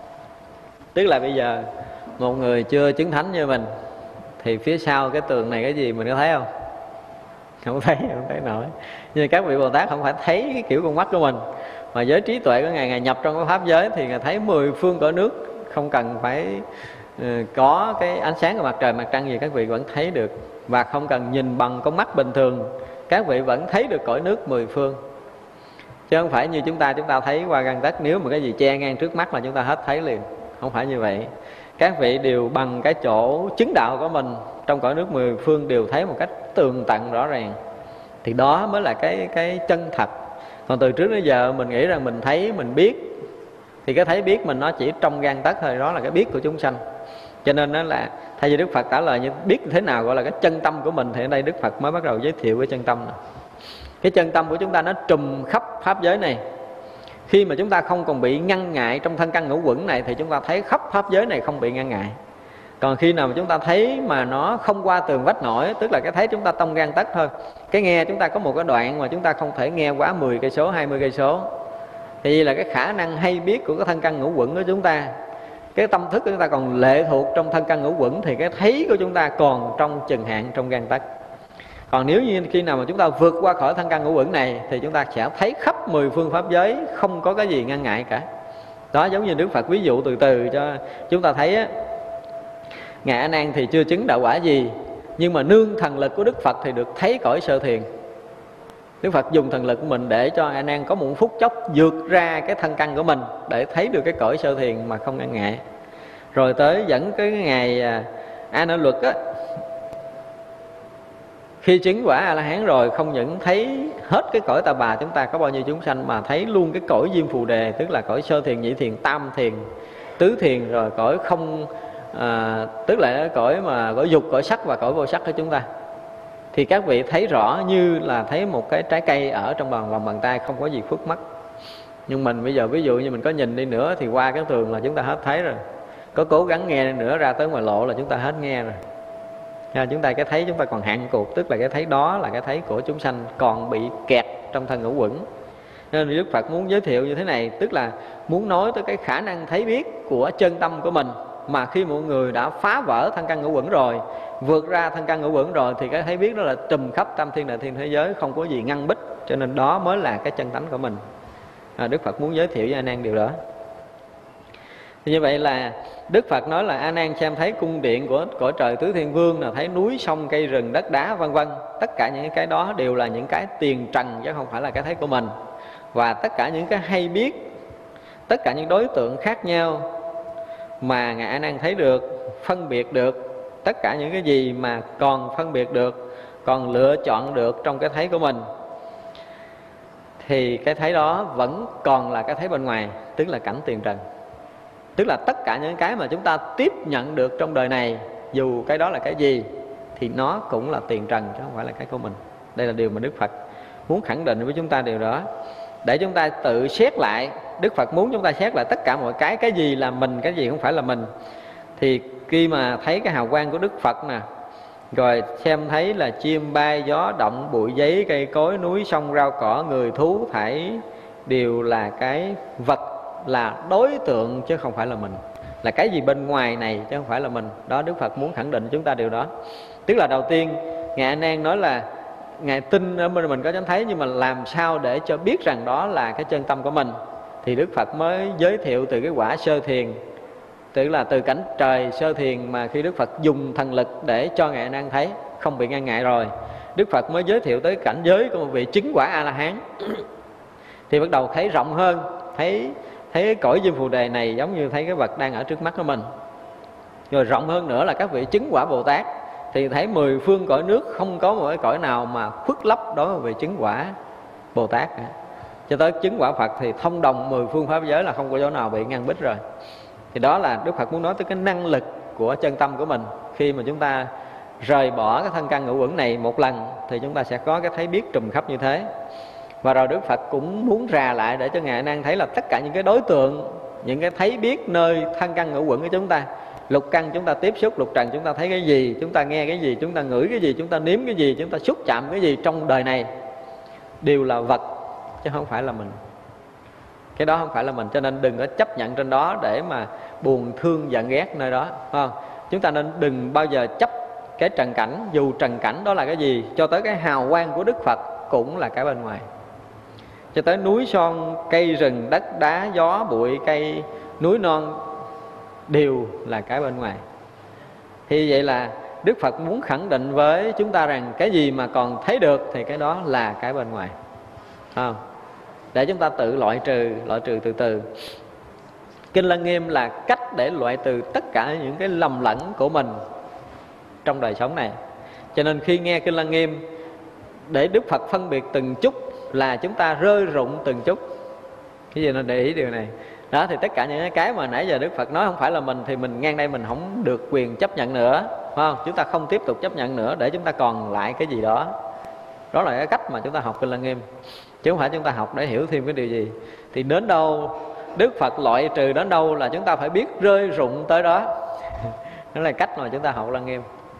Tức là bây giờ một người chưa chứng thánh như mình, thì phía sau cái tường này cái gì mình có thấy không? Không thấy, không thấy nổi. Nhưng các vị Bồ Tát không phải thấy cái kiểu con mắt của mình, mà với trí tuệ của Ngài, Ngài nhập trong cái pháp giới thì Ngài thấy mười phương cõi nước, không cần phải uh, có cái ánh sáng của mặt trời mặt trăng gì, các vị vẫn thấy được. Và không cần nhìn bằng con mắt bình thường, các vị vẫn thấy được cõi nước mười phương. Chứ không phải như chúng ta, chúng ta thấy qua gan tắc, nếu mà cái gì che ngang trước mắt là chúng ta hết thấy liền. Không phải như vậy. Các vị đều bằng cái chỗ chứng đạo của mình trong cõi nước mười phương đều thấy một cách tường tận rõ ràng. Thì đó mới là cái, cái chân thật. Còn từ trước đến giờ mình nghĩ rằng mình thấy, mình biết, thì cái thấy biết mình nó chỉ trong gan tắc thôi, đó là cái biết của chúng sanh. Cho nên đó là thay vì Đức Phật trả lời như biết thế nào gọi là cái chân tâm của mình, thì ở đây Đức Phật mới bắt đầu giới thiệu cái chân tâm này. Cái chân tâm của chúng ta nó trùm khắp pháp giới này. Khi mà chúng ta không còn bị ngăn ngại trong thân căn ngũ quẩn này, thì chúng ta thấy khắp pháp giới này không bị ngăn ngại. Còn khi nào mà chúng ta thấy mà nó không qua tường vách nổi, tức là cái thấy chúng ta tông gan tắc thôi. Cái nghe chúng ta có một cái đoạn mà chúng ta không thể nghe quá mười cây số, hai mươi cây số. Thì là cái khả năng hay biết của cái thân căn ngũ quẩn của chúng ta, cái tâm thức của chúng ta còn lệ thuộc trong thân căn ngũ quẩn, thì cái thấy của chúng ta còn trong chừng hạn, trong gan tắc. Còn nếu như khi nào mà chúng ta vượt qua khỏi thân căn ngũ quẩn này, thì chúng ta sẽ thấy khắp mười phương pháp giới, không có cái gì ngăn ngại cả. Đó, giống như Đức Phật ví dụ từ từ cho chúng ta thấy á, Ngài A Nan thì chưa chứng đạo quả gì, nhưng mà nương thần lực của Đức Phật thì được thấy cõi sơ thiền. Đức Phật dùng thần lực của mình để cho A Nan có một phút chốc vượt ra cái thân căn của mình, để thấy được cái cõi sơ thiền mà không ngăn ngại. Rồi tới dẫn cái ngày A Na Luật á, khi chứng quả A La Hán rồi, không những thấy hết cái cõi Ta Bà chúng ta có bao nhiêu chúng sanh, mà thấy luôn cái cõi Diêm Phù Đề, tức là cõi sơ thiền, nhị thiền, tam thiền, tứ thiền, rồi cõi không à, tức là cõi mà cõi dục, cõi sắc và cõi vô sắc của chúng ta. Thì các vị thấy rõ như là thấy một cái trái cây ở trong lòng lòng bàn tay, không có gì khuất mắt. Nhưng mình bây giờ ví dụ như mình có nhìn đi nữa thì qua cái tường là chúng ta hết thấy rồi. Có cố gắng nghe đi nữa ra tới ngoài lộ là chúng ta hết nghe rồi. À, chúng ta cái thấy chúng ta còn hạn cuộc, tức là cái thấy đó là cái thấy của chúng sanh còn bị kẹt trong thân ngũ quẩn. Nên Đức Phật muốn giới thiệu như thế này, tức là muốn nói tới cái khả năng thấy biết của chân tâm của mình, Mà khi một người đã phá vỡ thân căn ngũ uẩn rồi, vượt ra thân căn ngũ uẩn rồi, thì cái thấy biết đó là trùm khắp tam thiên đại thiên thế giới, không có gì ngăn bích. Cho nên đó mới là cái chân tánh của mình. à, Đức Phật muốn giới thiệu với A Nan điều đó. Thì như vậy là Đức Phật nói là A Nan xem thấy cung điện của cõi trời tứ thiên vương, là thấy núi sông cây rừng đất đá vân vân. Tất cả những cái đó đều là những cái tiền trần, chứ không phải là cái thấy của mình. Và tất cả những cái hay biết, tất cả những đối tượng khác nhau mà Ngài A Nan thấy được, phân biệt được, tất cả những cái gì mà còn phân biệt được, còn lựa chọn được trong cái thấy của mình, thì cái thấy đó vẫn còn là cái thấy bên ngoài, tức là cảnh tiền trần. Tức là tất cả những cái mà chúng ta tiếp nhận được trong đời này, dù cái đó là cái gì, thì nó cũng là tiền trần, chứ không phải là cái của mình. Đây là điều mà Đức Phật muốn khẳng định với chúng ta điều đó. Để chúng ta tự xét lại, Đức Phật muốn chúng ta xét lại tất cả mọi cái, cái gì là mình, cái gì không phải là mình. Thì khi mà thấy cái hào quang của Đức Phật nè, rồi xem thấy là chim bay, gió động, bụi giấy, cây cối, núi sông, rau cỏ, người thú, thảy đều là cái vật, là đối tượng chứ không phải là mình, là cái gì bên ngoài này chứ không phải là mình. Đó, Đức Phật muốn khẳng định chúng ta điều đó. Tức là đầu tiên Ngài A Nan nói là Ngài tin ở mình, mình có chánh thấy, nhưng mà làm sao để cho biết rằng đó là cái chân tâm của mình. Thì Đức Phật mới giới thiệu từ cái quả sơ thiền, tức là từ cảnh trời sơ thiền mà khi Đức Phật dùng thần lực để cho Ngài A Nan thấy, không bị ngăn ngại rồi, Đức Phật mới giới thiệu tới cảnh giới của một vị chứng quả A-la-hán. Thì bắt đầu thấy rộng hơn, thấy thấy cái cõi Diêm Phù Đề này giống như thấy cái vật đang ở trước mắt của mình. Rồi rộng hơn nữa là các vị chứng quả Bồ Tát, thì thấy mười phương cõi nước không có một cái cõi nào mà khuất lấp đối với vị chứng quả Bồ Tát cả. Cho tới chứng quả Phật thì thông đồng mười phương pháp giới, là không có chỗ nào bị ngăn bích rồi. Thì đó là Đức Phật muốn nói tới cái năng lực của chân tâm của mình. Khi mà chúng ta rời bỏ cái thân căn ngũ uẩn này một lần, thì chúng ta sẽ có cái thấy biết trùm khắp như thế. Và rồi Đức Phật cũng muốn rà lại để cho Ngài A Nan thấy là tất cả những cái đối tượng, những cái thấy biết nơi thân căn ngũ uẩn của chúng ta, lục căn chúng ta tiếp xúc, lục trần chúng ta thấy cái gì, chúng ta nghe cái gì, chúng ta ngửi cái gì, chúng ta nếm cái gì, chúng ta xúc chạm cái gì trong đời này, đều là vật chứ không phải là mình. Cái đó không phải là mình, cho nên đừng có chấp nhận trên đó để mà buồn thương giận ghét nơi đó, phải không? Chúng ta nên đừng bao giờ chấp cái trần cảnh, dù trần cảnh đó là cái gì, cho tới cái hào quang của Đức Phật cũng là cái bên ngoài, cho tới núi son, cây rừng, đất đá, gió, bụi, cây, núi non đều là cái bên ngoài. Thì vậy là Đức Phật muốn khẳng định với chúng ta rằng cái gì mà còn thấy được thì cái đó là cái bên ngoài, không? Để chúng ta tự loại trừ, loại trừ từ từ. Kinh Lăng Nghiêm là cách để loại trừ tất cả những cái lầm lẫn của mình trong đời sống này. Cho nên khi nghe Kinh Lăng Nghiêm, để Đức Phật phân biệt từng chút là chúng ta rơi rụng từng chút. Cái gì nên để ý điều này. Đó, thì tất cả những cái mà nãy giờ Đức Phật nói không phải là mình, thì mình ngang đây mình không được quyền chấp nhận nữa, phải không? Chúng ta không tiếp tục chấp nhận nữa, để chúng ta còn lại cái gì đó. Đó là cái cách mà chúng ta học Kinh Lăng Nghiêm, chứ không phải chúng ta học để hiểu thêm cái điều gì. Thì đến đâu Đức Phật loại trừ đến đâu là chúng ta phải biết rơi rụng tới đó. Đó là cách mà chúng ta học Lăng Nghiêm.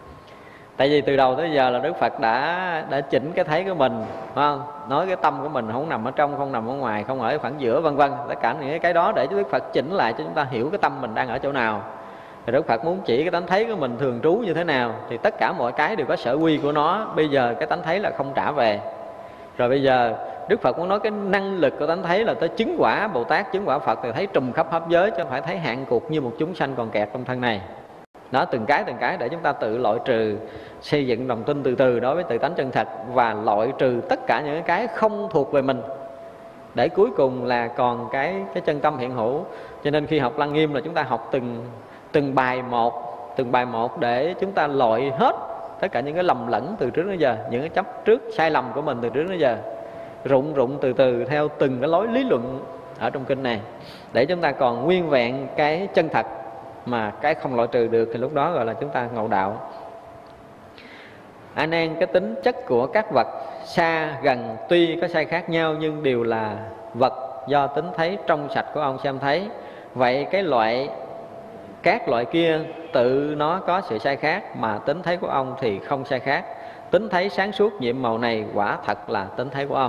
Tại vì từ đầu tới giờ là Đức Phật đã đã chỉnh cái thấy của mình, phải không? Nói cái tâm của mình không nằm ở trong, không nằm ở ngoài, không ở khoảng giữa, vân vân. Tất cả những cái đó để cho Đức Phật chỉnh lại cho chúng ta hiểu cái tâm mình đang ở chỗ nào. Thì Đức Phật muốn chỉ cái tánh thấy của mình thường trú như thế nào, thì tất cả mọi cái đều có sở quy của nó. Bây giờ cái tánh thấy là không trả về. Rồi bây giờ Đức Phật muốn nói cái năng lực của tánh thấy là tới chứng quả Bồ Tát, chứng quả Phật thì thấy trùm khắp pháp giới, chứ không phải thấy hạn cuộc như một chúng sanh còn kẹt trong thân này. Đó, từng cái từng cái để chúng ta tự loại trừ, xây dựng lòng tin từ từ đối với tự tánh chân thật, và loại trừ tất cả những cái không thuộc về mình, để cuối cùng là còn cái cái chân tâm hiện hữu. Cho nên khi học Lăng Nghiêm là chúng ta học từng từng bài một, từng bài một để chúng ta loại hết tất cả những cái lầm lẫn từ trước đến giờ, những cái chấp trước sai lầm của mình từ trước đến giờ, rụng rụng từ từ theo từng cái lối lý luận ở trong kinh này, để chúng ta còn nguyên vẹn cái chân thật. Mà cái không loại trừ được thì lúc đó gọi là chúng ta ngộ đạo. A Nan, cái tính chất của các vật xa gần tuy có sai khác nhau, nhưng đều là vật do tính thấy trong sạch của ông xem thấy. Vậy cái loại các loại kia tự nó có sự sai khác, mà tính thấy của ông thì không sai khác. Tính thấy sáng suốt nhiệm màu này quả thật là tính thấy của ông.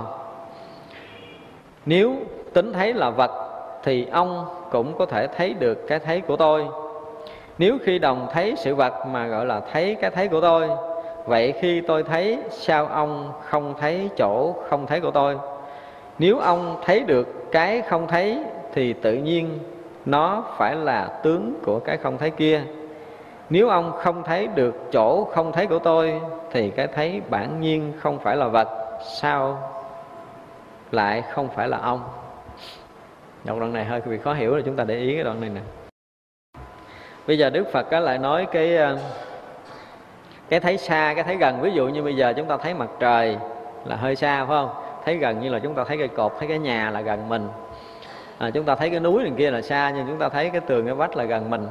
Nếu tính thấy là vật thì ông cũng có thể thấy được cái thấy của tôi. Nếu khi đồng thấy sự vật mà gọi là thấy cái thấy của tôi, vậy khi tôi thấy sao ông không thấy chỗ không thấy của tôi? Nếu ông thấy được cái không thấy thì tự nhiên nó phải là tướng của cái không thấy kia. Nếu ông không thấy được chỗ không thấy của tôi thì cái thấy bản nhiên không phải là vật, sao lại không phải là ông? Đọc đoạn này hơi bị khó hiểu, rồi chúng ta để ý cái đoạn này nè. Bây giờ Đức Phật lại nói cái cái thấy xa, cái thấy gần. Ví dụ như bây giờ chúng ta thấy mặt trời là hơi xa, phải không? Thấy gần như là chúng ta thấy cây cột, thấy cái nhà là gần mình. À, chúng ta thấy cái núi đằng kia là xa, nhưng chúng ta thấy cái tường, cái vách là gần mình.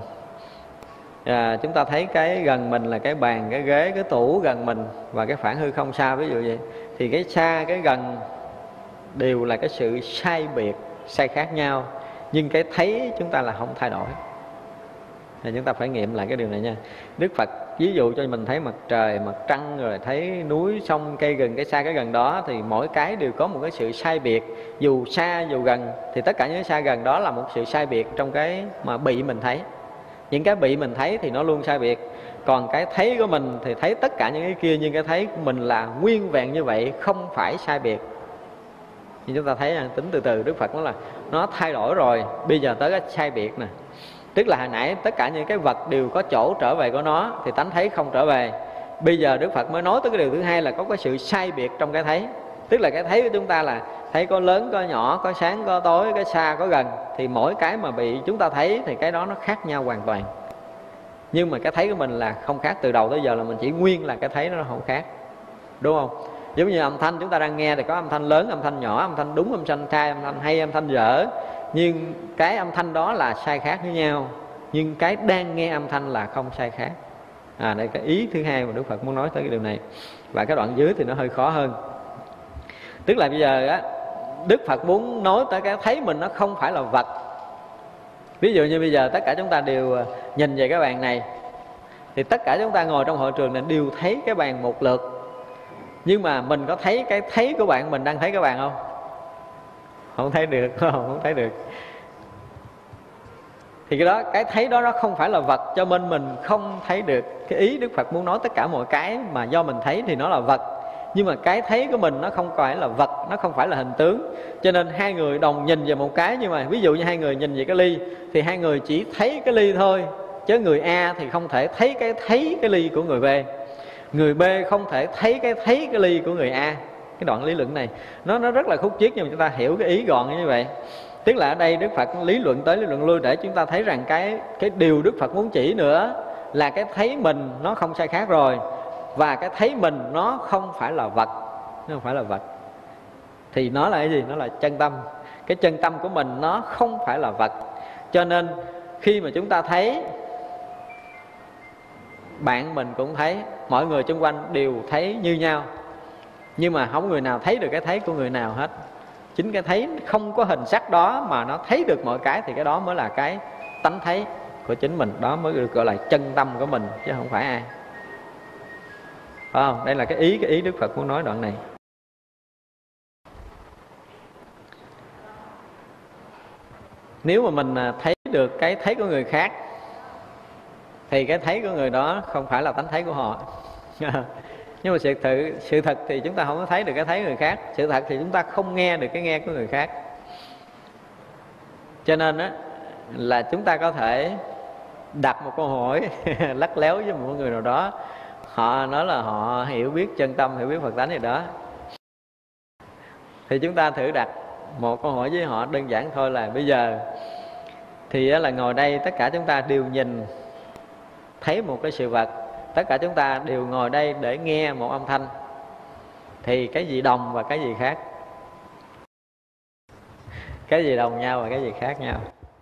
À, chúng ta thấy cái gần mình là cái bàn, cái ghế, cái tủ gần mình, và cái khoảng hư không xa, ví dụ vậy. Thì cái xa, cái gần đều là cái sự sai biệt, sai khác nhau, nhưng cái thấy chúng ta là không thay đổi. Thì chúng ta phải nghiệm lại cái điều này nha. Đức Phật ví dụ cho mình thấy mặt trời, mặt trăng, rồi thấy núi, sông, cây gần, cái xa, cái gần đó, thì mỗi cái đều có một cái sự sai biệt. Dù xa, dù gần, thì tất cả những cái xa gần đó là một sự sai biệt trong cái mà bị mình thấy. Những cái bị mình thấy thì nó luôn sai biệt. Còn cái thấy của mình thì thấy tất cả những cái kia, nhưng cái thấy của mình là nguyên vẹn như vậy, không phải sai biệt. Thì chúng ta thấy tính từ từ Đức Phật nói là nó thay đổi rồi, bây giờ tới cái sai biệt nè. Tức là hồi nãy tất cả những cái vật đều có chỗ trở về của nó, thì tánh thấy không trở về. Bây giờ Đức Phật mới nói tới cái điều thứ hai là có cái sự sai biệt trong cái thấy. Tức là cái thấy của chúng ta là thấy có lớn, có nhỏ, có sáng, có tối, có xa, có gần. Thì mỗi cái mà bị chúng ta thấy thì cái đó nó khác nhau hoàn toàn. Nhưng mà cái thấy của mình là không khác, từ đầu tới giờ là mình chỉ nguyên là cái thấy nó không khác. Đúng không? Giống như âm thanh chúng ta đang nghe thì có âm thanh lớn, âm thanh nhỏ, âm thanh đúng, âm thanh sai, âm thanh hay, âm thanh dở. Nhưng cái âm thanh đó là sai khác với nhau, nhưng cái đang nghe âm thanh là không sai khác. À, đây cái ý thứ hai mà Đức Phật muốn nói tới cái điều này. Và cái đoạn dưới thì nó hơi khó hơn. Tức là bây giờ á, Đức Phật muốn nói tới cái thấy mình nó không phải là vật. Ví dụ như bây giờ tất cả chúng ta đều nhìn về cái bàn này, thì tất cả chúng ta ngồi trong hội trường này đều thấy cái bàn một lượt. Nhưng mà mình có thấy cái thấy của bạn mình đang thấy cái bàn không? Không thấy được, không, không thấy được. Thì cái đó, cái thấy đó nó không phải là vật, cho nên mình không thấy được. Cái ý Đức Phật muốn nói tất cả mọi cái mà do mình thấy thì nó là vật. Nhưng mà cái thấy của mình nó không phải là vật, nó không phải là hình tướng. Cho nên hai người đồng nhìn về một cái, nhưng mà ví dụ như hai người nhìn về cái ly, thì hai người chỉ thấy cái ly thôi. Chứ người A thì không thể thấy cái thấy cái ly của người B, người B không thể thấy cái thấy cái ly của người A. Cái đoạn lý luận này nó nó rất là khúc chiết, nhưng mà chúng ta hiểu cái ý gọn như vậy. Tức là ở đây Đức Phật lý luận tới lý luận lui để chúng ta thấy rằng cái cái điều Đức Phật muốn chỉ nữa là cái thấy mình nó không sai khác rồi, và cái thấy mình nó không phải là vật, nó không phải là vật. Thì nó là cái gì? Nó là chân tâm. Cái chân tâm của mình nó không phải là vật. Cho nên khi mà chúng ta thấy, bạn mình cũng thấy, mọi người xung quanh đều thấy như nhau, nhưng mà không người nào thấy được cái thấy của người nào hết. Chính cái thấy không có hình sắc đó mà nó thấy được mọi cái, thì cái đó mới là cái tánh thấy của chính mình. Đó mới được gọi là chân tâm của mình, chứ không phải ai. Phải không? Đây là cái ý cái ý Đức Phật muốn nói đoạn này. Nếu mà mình thấy được cái thấy của người khác thì cái thấy của người đó không phải là tánh thấy của họ. Nhưng mà sự thật, sự thật thì chúng ta không có thấy được cái thấy người khác. Sự thật thì chúng ta không nghe được cái nghe của người khác. Cho nên á, là chúng ta có thể đặt một câu hỏi lắc léo với một người nào đó, họ nói là họ hiểu biết chân tâm, hiểu biết Phật tánh gì đó, thì chúng ta thử đặt một câu hỏi với họ đơn giản thôi là bây giờ thì là ngồi đây tất cả chúng ta đều nhìn thấy một cái sự vật, tất cả chúng ta đều ngồi đây để nghe một âm thanh, thì cái gì đồng và cái gì khác? Cái gì đồng nhau và cái gì khác nhau?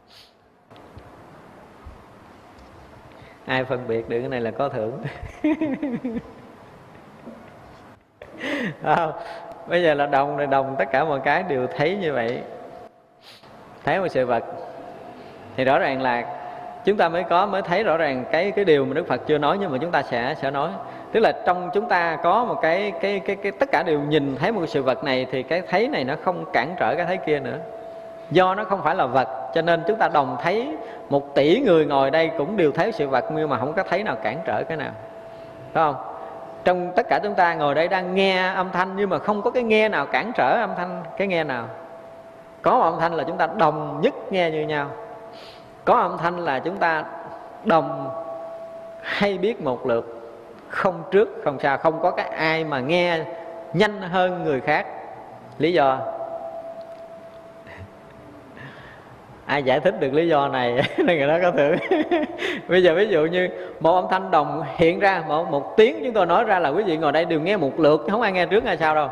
Ai phân biệt được cái này là có thưởng. Không, bây giờ là đồng này, đồng tất cả mọi cái đều thấy như vậy, thấy một sự vật, thì rõ ràng là chúng ta mới có mới thấy rõ ràng cái cái điều mà Đức Phật chưa nói, nhưng mà chúng ta sẽ sẽ nói. Tức là trong chúng ta có một cái cái cái cái tất cả đều nhìn thấy một sự vật này, thì cái thấy này nó không cản trở cái thấy kia nữa. Do nó không phải là vật, cho nên chúng ta đồng thấy một tỷ người ngồi đây cũng đều thấy sự vật, nhưng mà không có thấy nào cản trở cái nào, phải không? Trong tất cả chúng ta ngồi đây đang nghe âm thanh, nhưng mà không có cái nghe nào cản trở âm thanh cái nghe nào. Có âm thanh là chúng ta đồng nhất nghe như nhau, có âm thanh là chúng ta đồng hay biết một lượt, không trước không sau, không có cái ai mà nghe nhanh hơn người khác. Lý do ai giải thích được lý do này nên người đó có thưởng. Bây giờ ví dụ như một âm thanh đồng hiện ra, một, một tiếng chúng tôi nói ra là quý vị ngồi đây đều nghe một lượt, không ai nghe trước hay sau đâu,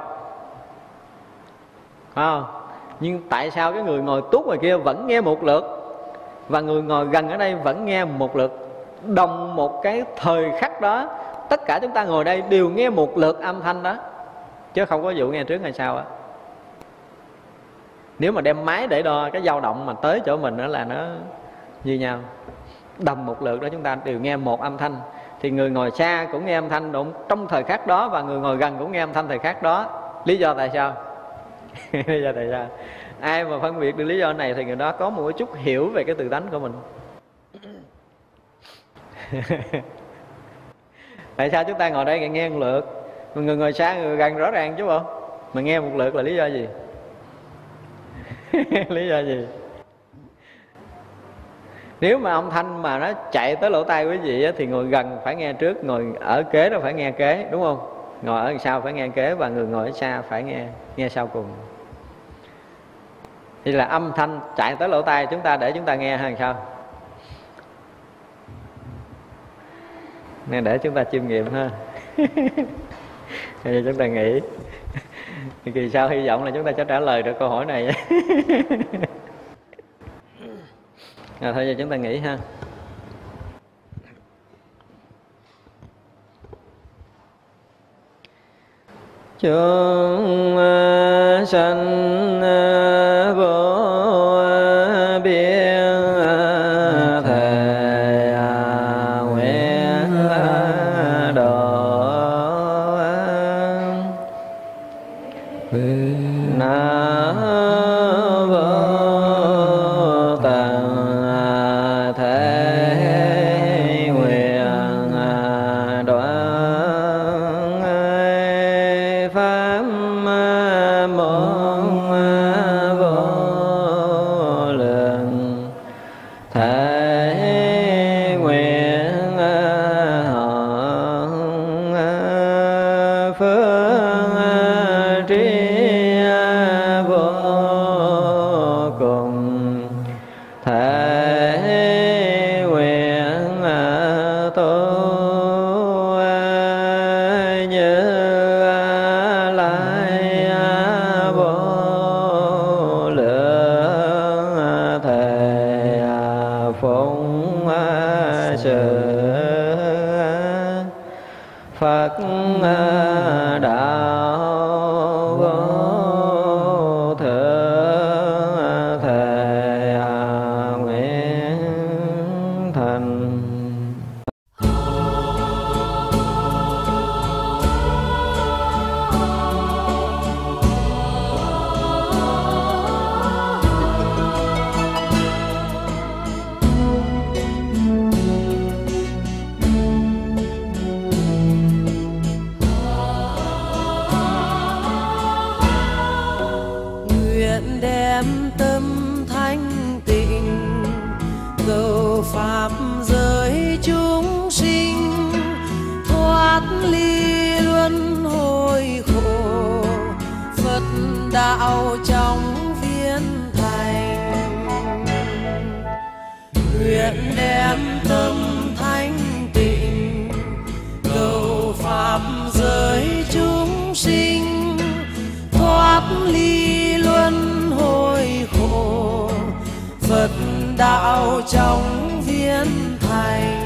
phải không? Nhưng tại sao cái người ngồi tuốt ngoài kia vẫn nghe một lượt, và người ngồi gần ở đây vẫn nghe một lượt? Đồng một cái thời khắc đó, tất cả chúng ta ngồi đây đều nghe một lượt âm thanh đó, chứ không có vụ nghe trước hay sau á. Nếu mà đem máy để đo cái dao động mà tới chỗ mình đó là nó như nhau. Đồng một lượt đó chúng ta đều nghe một âm thanh, thì người ngồi xa cũng nghe âm thanh đúng trong thời khắc đó, và người ngồi gần cũng nghe âm thanh thời khắc đó. Lý do tại sao? Lý do tại sao? Ai mà phân biệt được lý do này thì người đó có một chút hiểu về cái tự tánh của mình. Tại sao chúng ta ngồi đây nghe một lượt, người ngồi xa người gần rõ ràng chứ không? Mà nghe một lượt là lý do gì? Lý do gì? Nếu mà âm thanh mà nó chạy tới lỗ tai quý vị á, thì ngồi gần phải nghe trước, ngồi ở kế đó phải nghe kế, đúng không? Ngồi ở sau phải nghe kế, và người ngồi ở xa phải nghe nghe sau cùng. Thì là âm thanh chạy tới lỗ tai chúng ta để chúng ta nghe hay sao? Nên để chúng ta chiêm nghiệm ha. Bây giờ chúng ta nghĩ kỳ sau hy vọng là chúng ta sẽ trả lời được câu hỏi này. À, thôi giờ chúng ta nghĩ ha. Chúng sanh vô biên thể nguyện độ na vô tận thể nguyện đoạn pháp môn vô lượng thể nguyện họ phương tri vô cùng thể nguyện tu như lai vô lượng thể phụng sự Phật đạo vô thượng thể nguyện thành. Nguyện đem tâm thanh tịnh cầu pháp giới chúng sinh, thoát ly luân hồi khổ, Phật đạo trong viên thành. Nguyện đem tâm thanh tịnh cầu pháp giới chúng sinh, thoát ly luân hồi khổ, Phật đạo trong viên thành.